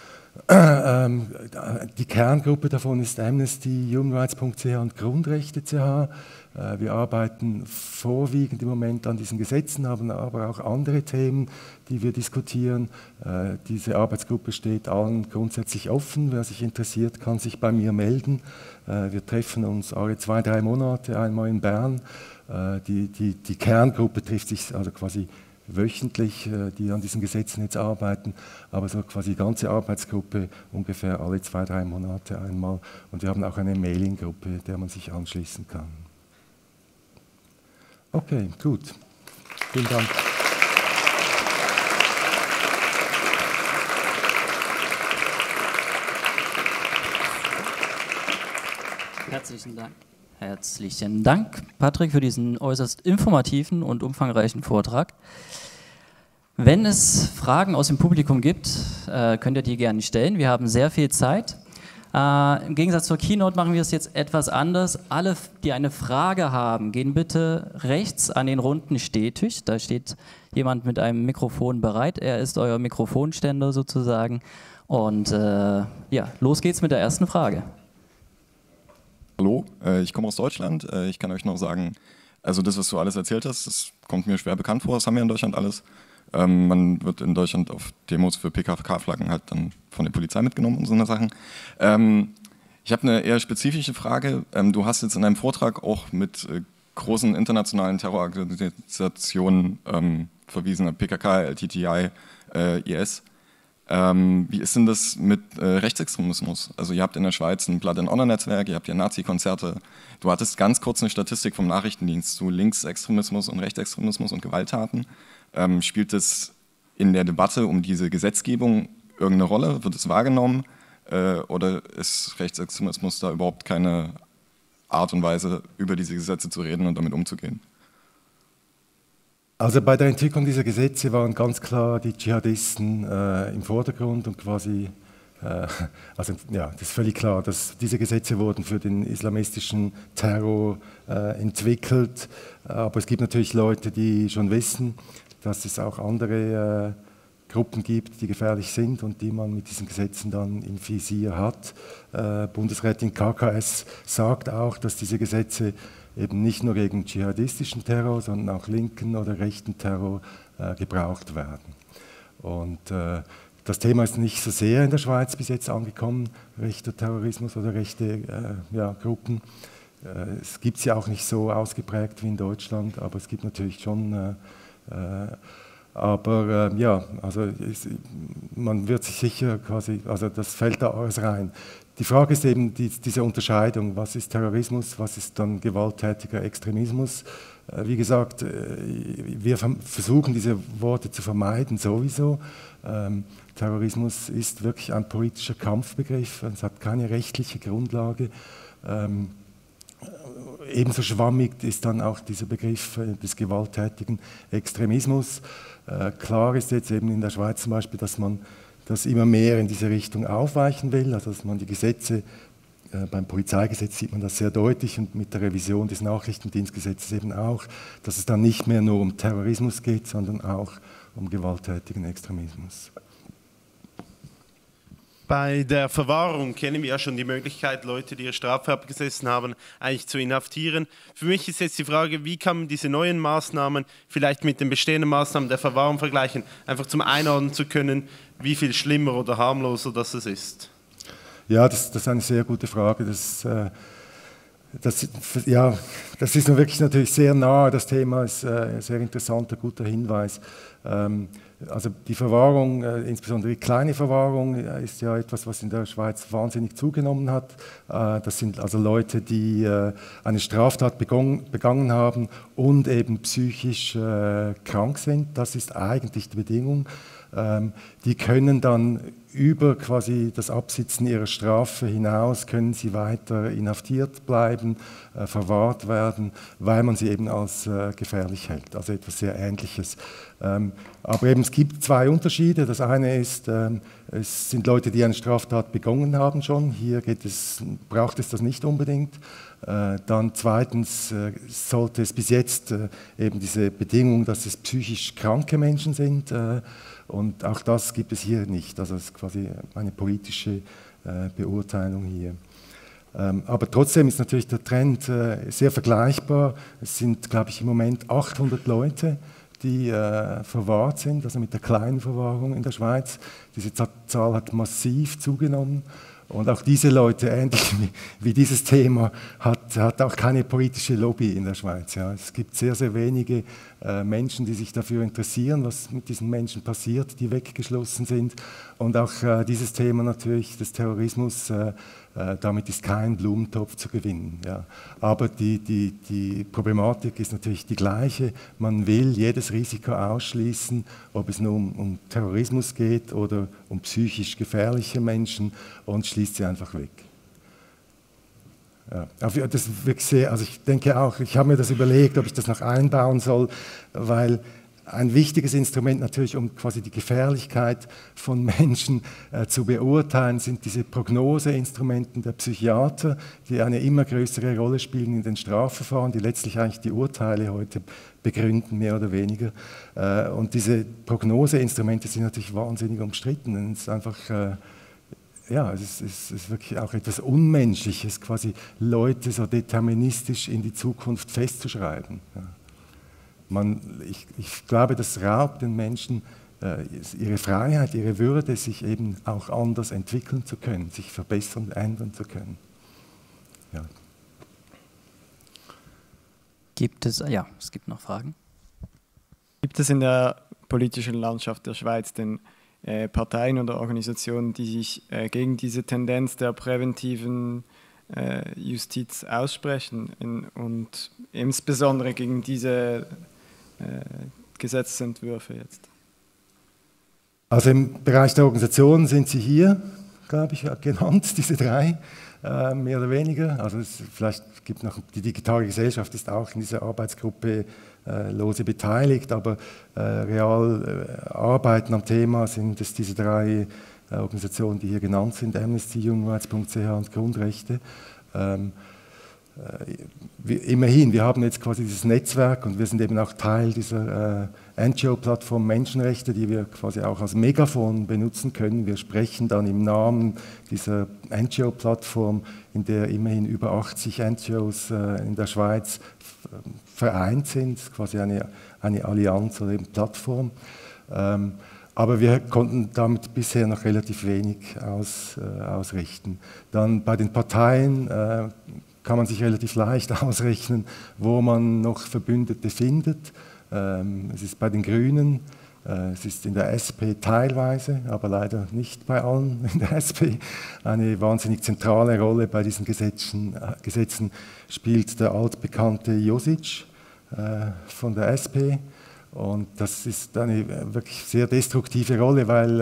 S1: Die Kerngruppe davon ist Amnesty, humanrights.ch und Grundrechte.ch. Wir arbeiten vorwiegend im Moment an diesen Gesetzen, haben aber auch andere Themen, die wir diskutieren. Diese Arbeitsgruppe steht allen grundsätzlich offen. Wer sich interessiert, kann sich bei mir melden. Wir treffen uns alle 2-3 Monate einmal in Bern. Die Kerngruppe trifft sich also quasi wöchentlich, die an diesen Gesetzen jetzt arbeiten, aber so quasi die ganze Arbeitsgruppe ungefähr alle 2-3 Monate einmal. Und wir haben auch eine Mailinggruppe, der man sich anschließen kann. Okay, gut. Vielen Dank.
S2: Herzlichen Dank, Patrick, für diesen äußerst informativen und umfangreichen Vortrag. Wenn es Fragen aus dem Publikum gibt, könnt ihr die gerne stellen. Wir haben sehr viel Zeit. Im Gegensatz zur Keynote machen wir es jetzt etwas anders. Alle, die eine Frage haben, gehen bitte rechts an den runden Stehtisch. Da steht jemand mit einem Mikrofon bereit. Er ist euer Mikrofonständer sozusagen. Und ja, los geht's mit der ersten Frage.
S3: Hallo, ich komme aus Deutschland. Ich kann euch noch sagen, also das, was du alles erzählt hast, das kommt mir schwer bekannt vor. Das haben wir in Deutschland alles. Man wird in Deutschland auf Demos für PKK-Flaggen halt dann von der Polizei mitgenommen und so eine Sachen. Ich habe eine eher spezifische Frage. Du hast jetzt in deinem Vortrag auch mit großen internationalen Terrororganisationen verwiesen, PKK, LTTI, IS. Wie ist denn das mit Rechtsextremismus? Also ihr habt in der Schweiz ein Blood and Honor Netzwerk, ihr habt ja Nazi-Konzerte. Du hattest ganz kurz eine Statistik vom Nachrichtendienst zu Linksextremismus und Rechtsextremismus und Gewalttaten. Spielt es in der Debatte um diese Gesetzgebung irgendeine Rolle? Wird es wahrgenommen? Oder ist Rechtsextremismus da überhaupt keine Art und Weise, über diese Gesetze zu reden und damit umzugehen?
S1: Also bei der Entwicklung dieser Gesetze waren ganz klar die Dschihadisten im Vordergrund und quasi, also ja, das ist völlig klar, dass diese Gesetze wurden für den islamistischen Terror entwickelt. Aber es gibt natürlich Leute, die schon wissen, dass es auch andere Gruppen gibt, die gefährlich sind und die man mit diesen Gesetzen dann im Visier hat. Bundesrätin KKS sagt auch, dass diese Gesetze eben nicht nur gegen dschihadistischen Terror, sondern auch linken oder rechten Terror gebraucht werden. Und das Thema ist nicht so sehr in der Schweiz bis jetzt angekommen, rechter Terrorismus oder rechte Gruppen. Es gibt sie auch nicht so ausgeprägt wie in Deutschland, aber es gibt natürlich schon also man wird sich sicher quasi, also das fällt da alles rein. Die Frage ist eben diese Unterscheidung, was ist Terrorismus, was ist dann gewalttätiger Extremismus. Wie gesagt, wir versuchen diese Worte zu vermeiden sowieso. Terrorismus ist wirklich ein politischer Kampfbegriff, es hat keine rechtliche Grundlage. Ebenso schwammig ist dann auch dieser Begriff des gewalttätigen Extremismus. Klar ist jetzt eben in der Schweiz zum Beispiel, dass man das immer mehr in diese Richtung aufweichen will, also dass man die Gesetze, beim Polizeigesetz sieht man das sehr deutlich und mit der Revision des Nachrichtendienstgesetzes eben auch, dass es dann nicht mehr nur um Terrorismus geht, sondern auch um gewalttätigen Extremismus.
S4: Bei der Verwahrung kennen wir ja schon die Möglichkeit, Leute, die ihre Strafe abgesessen haben, eigentlich zu inhaftieren. Für mich ist jetzt die Frage, wie kann man diese neuen Maßnahmen vielleicht mit den bestehenden Maßnahmen der Verwahrung vergleichen, einfach zum Einordnen zu können, wie viel schlimmer oder harmloser das ist?
S1: Ja, das ist eine sehr gute Frage. Das ist wirklich natürlich sehr nahe. Das Thema ist ein sehr interessanter, guter Hinweis. Also die Verwahrung, insbesondere die kleine Verwahrung, ist ja etwas, was in der Schweiz wahnsinnig zugenommen hat. Das sind also Leute, die eine Straftat begangen haben und eben psychisch krank sind. Das ist eigentlich die Bedingung. Die können dann über quasi das Absitzen ihrer Strafe hinaus, können sie weiter inhaftiert bleiben, verwahrt werden, weil man sie eben als gefährlich hält. Also etwas sehr Ähnliches. Aber eben es gibt zwei Unterschiede. Das eine ist, es sind Leute, die eine Straftat begangen haben schon. Hier braucht es das nicht unbedingt. Dann zweitens sollte es bis jetzt eben diese Bedingung, dass es psychisch kranke Menschen sind. Und auch das gibt es hier nicht. Also es ist quasi eine politische Beurteilung hier. Aber trotzdem ist natürlich der Trend sehr vergleichbar. Es sind, glaube ich, im Moment 800 Leute, die verwahrt sind, also mit der kleinen Verwahrung in der Schweiz. Diese Zahl hat massiv zugenommen. Und auch diese Leute, ähnlich wie dieses Thema, hat auch keine politische Lobby in der Schweiz. Ja. Es gibt sehr, sehr wenige Menschen, die sich dafür interessieren, was mit diesen Menschen passiert, die weggeschlossen sind. Und auch dieses Thema natürlich des Terrorismus, damit ist kein Blumentopf zu gewinnen. Ja. Aber die Problematik ist natürlich die gleiche. Man will jedes Risiko ausschließen, ob es nur um Terrorismus geht oder um psychisch gefährliche Menschen, und schließt sie einfach weg. Ja. Aber das wirklich sehr, also ich denke auch, ich habe mir das überlegt, ob ich das noch einbauen soll, weil ein wichtiges Instrument natürlich, um quasi die Gefährlichkeit von Menschen zu beurteilen, sind diese Prognoseinstrumente der Psychiater, die eine immer größere Rolle spielen in den Strafverfahren, die letztlich eigentlich die Urteile heute begründen, mehr oder weniger. Und diese Prognoseinstrumente sind natürlich wahnsinnig umstritten. Es ist einfach, ja, es ist wirklich auch etwas Unmenschliches, quasi Leute so deterministisch in die Zukunft festzuschreiben. Ja. Ich glaube, das raubt den Menschen ihre Freiheit, ihre Würde, sich eben auch anders entwickeln zu können, sich verbessern, ändern zu können. Ja.
S2: Es gibt noch Fragen.
S5: Gibt es in der politischen Landschaft der Schweiz denn Parteien oder Organisationen, die sich gegen diese Tendenz der präventiven Justiz aussprechen und insbesondere gegen diese Gesetzesentwürfe jetzt?
S1: Also im Bereich der Organisation sind Sie hier, glaube ich, genannt, diese drei, mehr oder weniger. Also vielleicht gibt noch die digitale Gesellschaft, ist auch in dieser Arbeitsgruppe lose beteiligt, aber real arbeiten am Thema sind es diese drei Organisationen, die hier genannt sind, Amnesty, Humanrights.ch und Grundrechte. Immerhin, wir haben jetzt quasi dieses Netzwerk und wir sind eben auch Teil dieser NGO-Plattform Menschenrechte, die wir quasi auch als Megafon benutzen können. Wir sprechen dann im Namen dieser NGO-Plattform, in der immerhin über 80 NGOs in der Schweiz vereint sind, quasi eine Allianz oder eben Plattform. Aber wir konnten damit bisher noch relativ wenig ausrichten. Dann bei den Parteien kann man sich relativ leicht ausrechnen, wo man noch Verbündete findet. Es ist bei den Grünen, es ist in der SP teilweise, aber leider nicht bei allen in der SP. Eine wahnsinnig zentrale Rolle bei diesen Gesetzen spielt der altbekannte Josic von der SP. Und das ist eine wirklich sehr destruktive Rolle, weil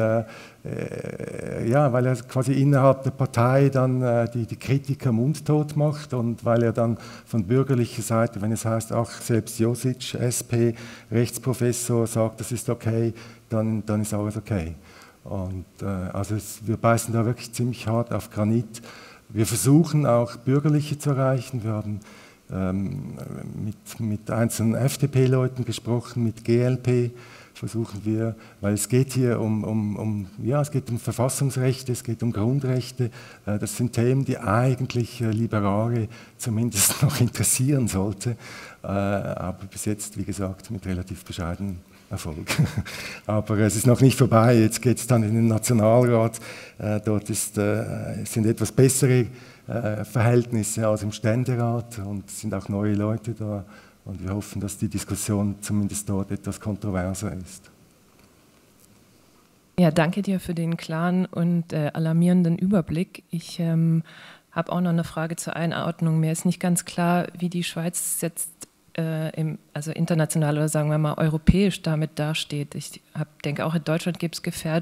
S1: er quasi innerhalb der Partei dann die Kritiker mundtot macht und weil er dann von bürgerlicher Seite, wenn es heißt, ach, selbst Josic, SP, Rechtsprofessor, sagt, das ist okay, dann ist alles okay. Und wir beißen da wirklich ziemlich hart auf Granit. Wir versuchen auch Bürgerliche zu erreichen. Wir haben mit einzelnen FDP-Leuten gesprochen, mit GLP versuchen wir, weil es geht hier es geht um Verfassungsrechte, es geht um Grundrechte. Das sind Themen, die eigentlich Liberale zumindest noch interessieren sollte, aber bis jetzt, wie gesagt, mit relativ bescheidenem Erfolg. Aber es ist noch nicht vorbei, jetzt geht es dann in den Nationalrat, dort sind etwas bessere Verhältnisse als im Ständerat und es sind auch neue Leute da und wir hoffen, dass die Diskussion zumindest dort etwas kontroverser ist.
S6: Ja, danke dir für den klaren und alarmierenden Überblick. Ich habe auch noch eine Frage zur Einordnung. Mir ist nicht ganz klar, wie die Schweiz jetzt also international oder sagen wir mal europäisch damit dasteht. Ich denke, auch in Deutschland gibt es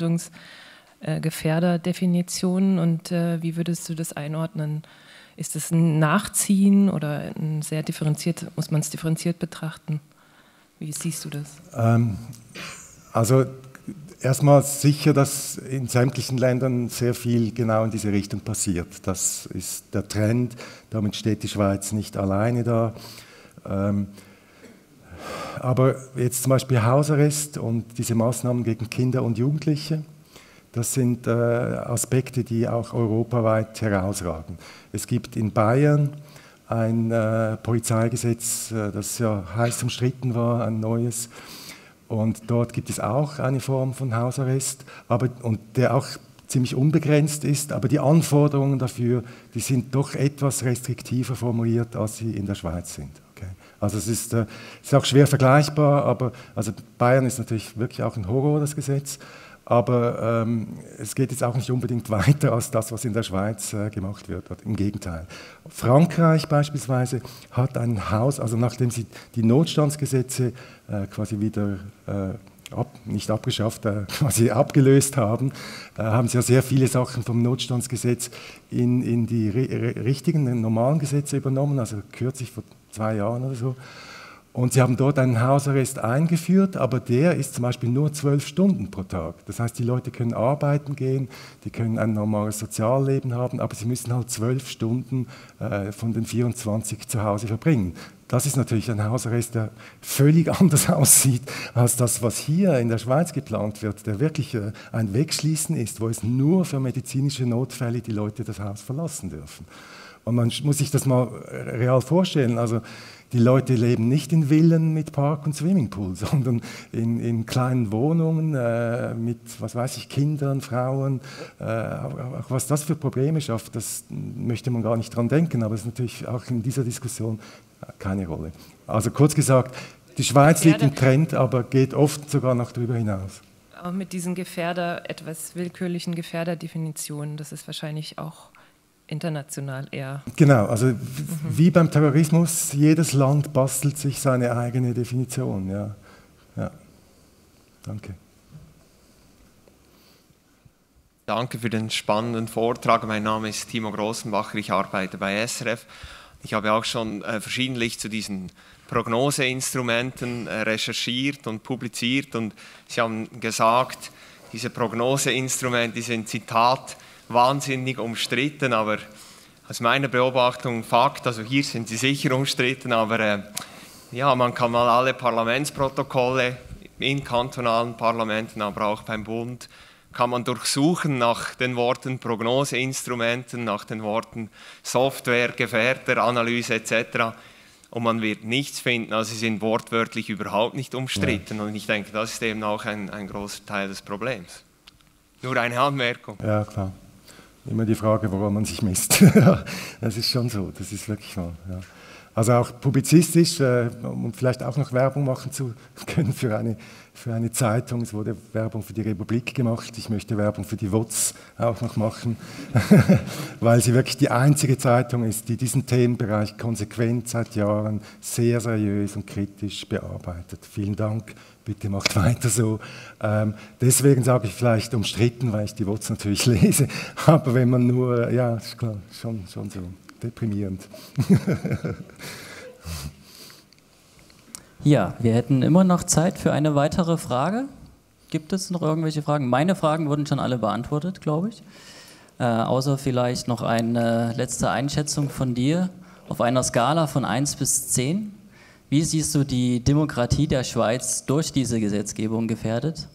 S6: Gefährderdefinitionen und wie würdest du das einordnen? Ist das ein Nachziehen oder ein sehr differenziert, muss man es differenziert betrachten? Wie siehst du das?
S1: Also erstmal sicher, dass in sämtlichen Ländern sehr viel genau in diese Richtung passiert. Das ist der Trend, damit steht die Schweiz nicht alleine da. Aber jetzt zum Beispiel Hausarrest und diese Maßnahmen gegen Kinder und Jugendliche, das sind Aspekte, die auch europaweit herausragen. Es gibt in Bayern ein Polizeigesetz, das ja heiß umstritten war, ein neues. Und dort gibt es auch eine Form von Hausarrest, und der auch ziemlich unbegrenzt ist. Aber die Anforderungen dafür, die sind doch etwas restriktiver formuliert, als sie in der Schweiz sind. Okay? Also es ist auch schwer vergleichbar, aber also Bayern ist natürlich wirklich auch ein Horror, das Gesetz. Aber es geht jetzt auch nicht unbedingt weiter als das, was in der Schweiz gemacht wird. Im Gegenteil. Frankreich beispielsweise hat ein Haus, also nachdem sie die Notstandsgesetze quasi wieder nicht abgeschafft, quasi abgelöst haben, haben sie ja sehr viele Sachen vom Notstandsgesetz in die richtigen, normalen Gesetze übernommen, also kürzlich vor 2 Jahren oder so. Und sie haben dort einen Hausarrest eingeführt, aber der ist zum Beispiel nur 12 Stunden pro Tag. Das heißt, die Leute können arbeiten gehen, die können ein normales Sozialleben haben, aber sie müssen halt 12 Stunden von den 24 zu Hause verbringen. Das ist natürlich ein Hausarrest, der völlig anders aussieht als das, was hier in der Schweiz geplant wird, der wirklich ein Wegschließen ist, wo es nur für medizinische Notfälle die Leute das Haus verlassen dürfen. Und man muss sich das mal real vorstellen, also die Leute leben nicht in Villen mit Park und Swimmingpool, sondern in kleinen Wohnungen mit, was weiß ich, Kindern, Frauen. Auch was das für Probleme schafft, das möchte man gar nicht dran denken, aber es ist natürlich auch in dieser Diskussion keine Rolle. Also kurz gesagt, die Schweiz liegt im Trend, aber geht oft sogar noch darüber hinaus.
S6: Auch mit diesen etwas willkürlichen Gefährderdefinitionen, das ist wahrscheinlich auch international eher.
S1: Genau, also wie beim Terrorismus, jedes Land bastelt sich seine eigene Definition. Ja. Danke.
S7: Danke für den spannenden Vortrag. Mein Name ist Timo Grossenbacher, ich arbeite bei SRF. Ich habe auch schon verschiedentlich zu diesen Prognoseinstrumenten recherchiert und publiziert und Sie haben gesagt, diese Prognoseinstrumente sind, Zitat, wahnsinnig umstritten, aber aus meiner Beobachtung Fakt, also hier sind sie sicher umstritten, aber ja, man kann mal alle Parlamentsprotokolle in kantonalen Parlamenten, aber auch beim Bund, kann man durchsuchen nach den Worten Prognoseinstrumenten, nach den Worten Software, Gefährderanalyse etc. Und man wird nichts finden, also sie sind wortwörtlich überhaupt nicht umstritten. Ja. Und ich denke, das ist eben auch ein großer Teil des Problems. Nur eine Anmerkung.
S1: Ja, klar. Immer die Frage, woran man sich misst. Das ist schon so, das ist wirklich wahr. Ja. Also auch publizistisch, um vielleicht auch noch Werbung machen zu können für eine Zeitung. Es wurde Werbung für die Republik gemacht. Ich möchte Werbung für die WOZ auch noch machen, weil sie wirklich die einzige Zeitung ist, die diesen Themenbereich konsequent seit Jahren sehr seriös und kritisch bearbeitet. Vielen Dank. Bitte macht weiter so. Deswegen sage ich vielleicht umstritten, weil ich die WOZ natürlich lese. Aber wenn man nur, ja, ist klar, schon so deprimierend.
S2: Ja, wir hätten immer noch Zeit für eine weitere Frage. Gibt es noch irgendwelche Fragen? Meine Fragen wurden schon alle beantwortet, glaube ich. Außer vielleicht noch eine letzte Einschätzung von dir auf einer Skala von 1 bis 10. Wie siehst du die Demokratie der Schweiz durch diese Gesetzgebung gefährdet?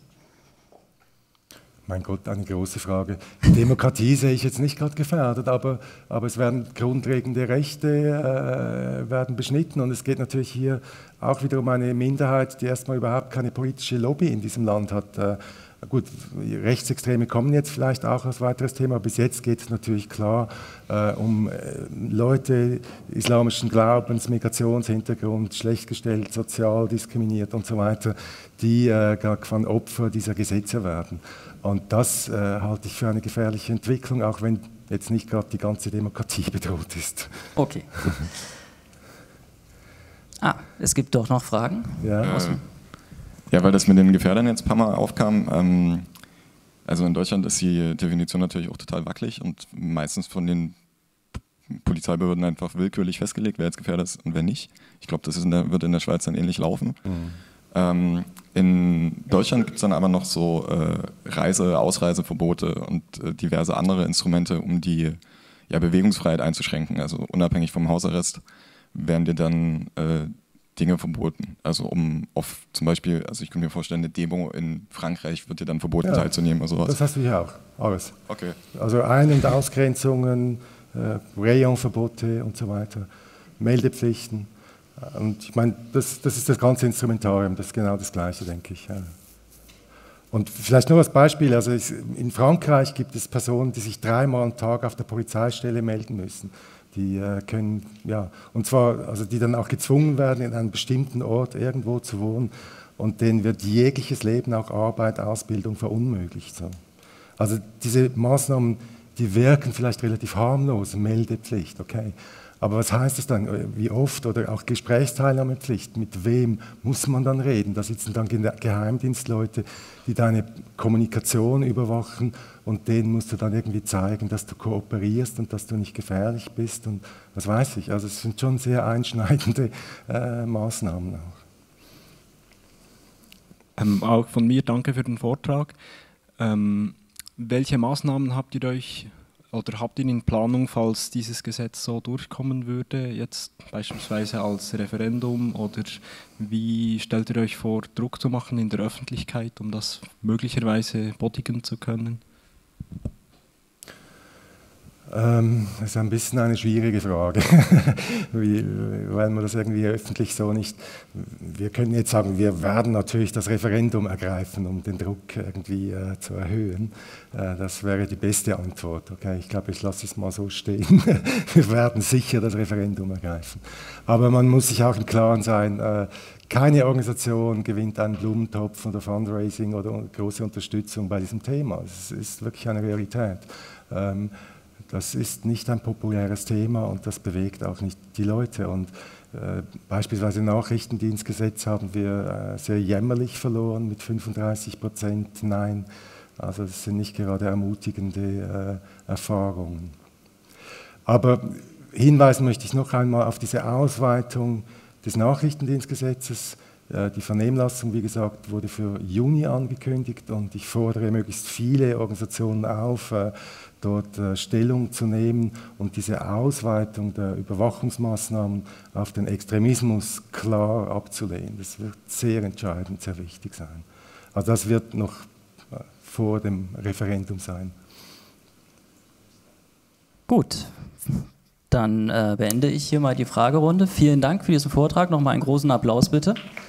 S1: Mein Gott, eine große Frage. Die Demokratie sehe ich jetzt nicht gerade gefährdet, aber es werden grundlegende Rechte werden beschnitten und es geht natürlich hier auch wieder um eine Minderheit, die erstmal überhaupt keine politische Lobby in diesem Land hat. Gut, Rechtsextreme kommen jetzt vielleicht auch als weiteres Thema, aber bis jetzt geht es natürlich klar um Leute islamischen Glaubens, Migrationshintergrund, schlecht gestellt, sozial diskriminiert und so weiter, die gar von Opfer dieser Gesetze werden. Und das halte ich für eine gefährliche Entwicklung, auch wenn jetzt nicht gerade die ganze Demokratie bedroht ist.
S2: Okay. Es gibt doch noch Fragen.
S1: Ja.
S3: Ja, weil das mit den Gefährdern jetzt ein paar Mal aufkam. Also in Deutschland ist die Definition natürlich auch total wackelig und meistens von den Polizeibehörden einfach willkürlich festgelegt, wer jetzt Gefährder ist und wer nicht. Ich glaube, das wird in der Schweiz dann ähnlich laufen. Mhm. In Deutschland gibt es dann aber noch so Ausreiseverbote und diverse andere Instrumente, um die Bewegungsfreiheit einzuschränken. Also unabhängig vom Hausarrest werden dir dann Dinge verboten. Also zum Beispiel, also ich kann mir vorstellen, eine Demo in Frankreich wird dir dann verboten, teilzunehmen oder sowas.
S1: Das hast du hier auch, alles.
S3: Okay.
S1: Also Ein- und Ausgrenzungen, Rayonverbote und so weiter, Meldepflichten. Und ich meine, das ist das ganze Instrumentarium, das ist genau das Gleiche, denke ich. Ja. Und vielleicht nur als Beispiel, also in Frankreich gibt es Personen, die sich 3-mal am Tag auf der Polizeistelle melden müssen. Die können, und zwar, also die dann auch gezwungen werden, in einem bestimmten Ort irgendwo zu wohnen und denen wird jegliches Leben, auch Arbeit, Ausbildung verunmöglicht. So. Also diese Maßnahmen, die wirken vielleicht relativ harmlos, Meldepflicht, okay. Aber was heißt es dann? Wie oft? Oder auch Gesprächsteilnahmepflicht. Mit wem muss man dann reden? Da sitzen dann Geheimdienstleute, die deine Kommunikation überwachen und denen musst du dann irgendwie zeigen, dass du kooperierst und dass du nicht gefährlich bist und was weiß ich. Also es sind schon sehr einschneidende Maßnahmen auch.
S8: Auch von mir danke für den Vortrag. Welche Maßnahmen habt ihr in Planung, falls dieses Gesetz so durchkommen würde, jetzt beispielsweise als Referendum, oder wie stellt ihr euch vor, Druck zu machen in der Öffentlichkeit, um das möglicherweise bodigen zu können?
S1: Das ist ein bisschen eine schwierige Frage, weil man das irgendwie öffentlich so nicht... Wir können jetzt sagen, wir werden natürlich das Referendum ergreifen, um den Druck irgendwie zu erhöhen. Das wäre die beste Antwort. Okay, ich glaube, ich lasse es mal so stehen. Wir werden sicher das Referendum ergreifen. Aber man muss sich auch im Klaren sein, keine Organisation gewinnt einen Blumentopf oder Fundraising oder große Unterstützung bei diesem Thema. Es ist wirklich eine Realität. Das ist nicht ein populäres Thema und das bewegt auch nicht die Leute. Und beispielsweise im Nachrichtendienstgesetz haben wir sehr jämmerlich verloren mit 35% Nein. Also das sind nicht gerade ermutigende Erfahrungen. Aber hinweisen möchte ich noch einmal auf diese Ausweitung des Nachrichtendienstgesetzes. Die Vernehmlassung, wie gesagt, wurde für Juni angekündigt und ich fordere möglichst viele Organisationen auf, dort Stellung zu nehmen und diese Ausweitung der Überwachungsmaßnahmen auf den Extremismus klar abzulehnen. Das wird sehr entscheidend, sehr wichtig sein. Also das wird noch vor dem Referendum sein.
S2: Gut, dann beende ich hier mal die Fragerunde. Vielen Dank für diesen Vortrag. Nochmal einen großen Applaus bitte.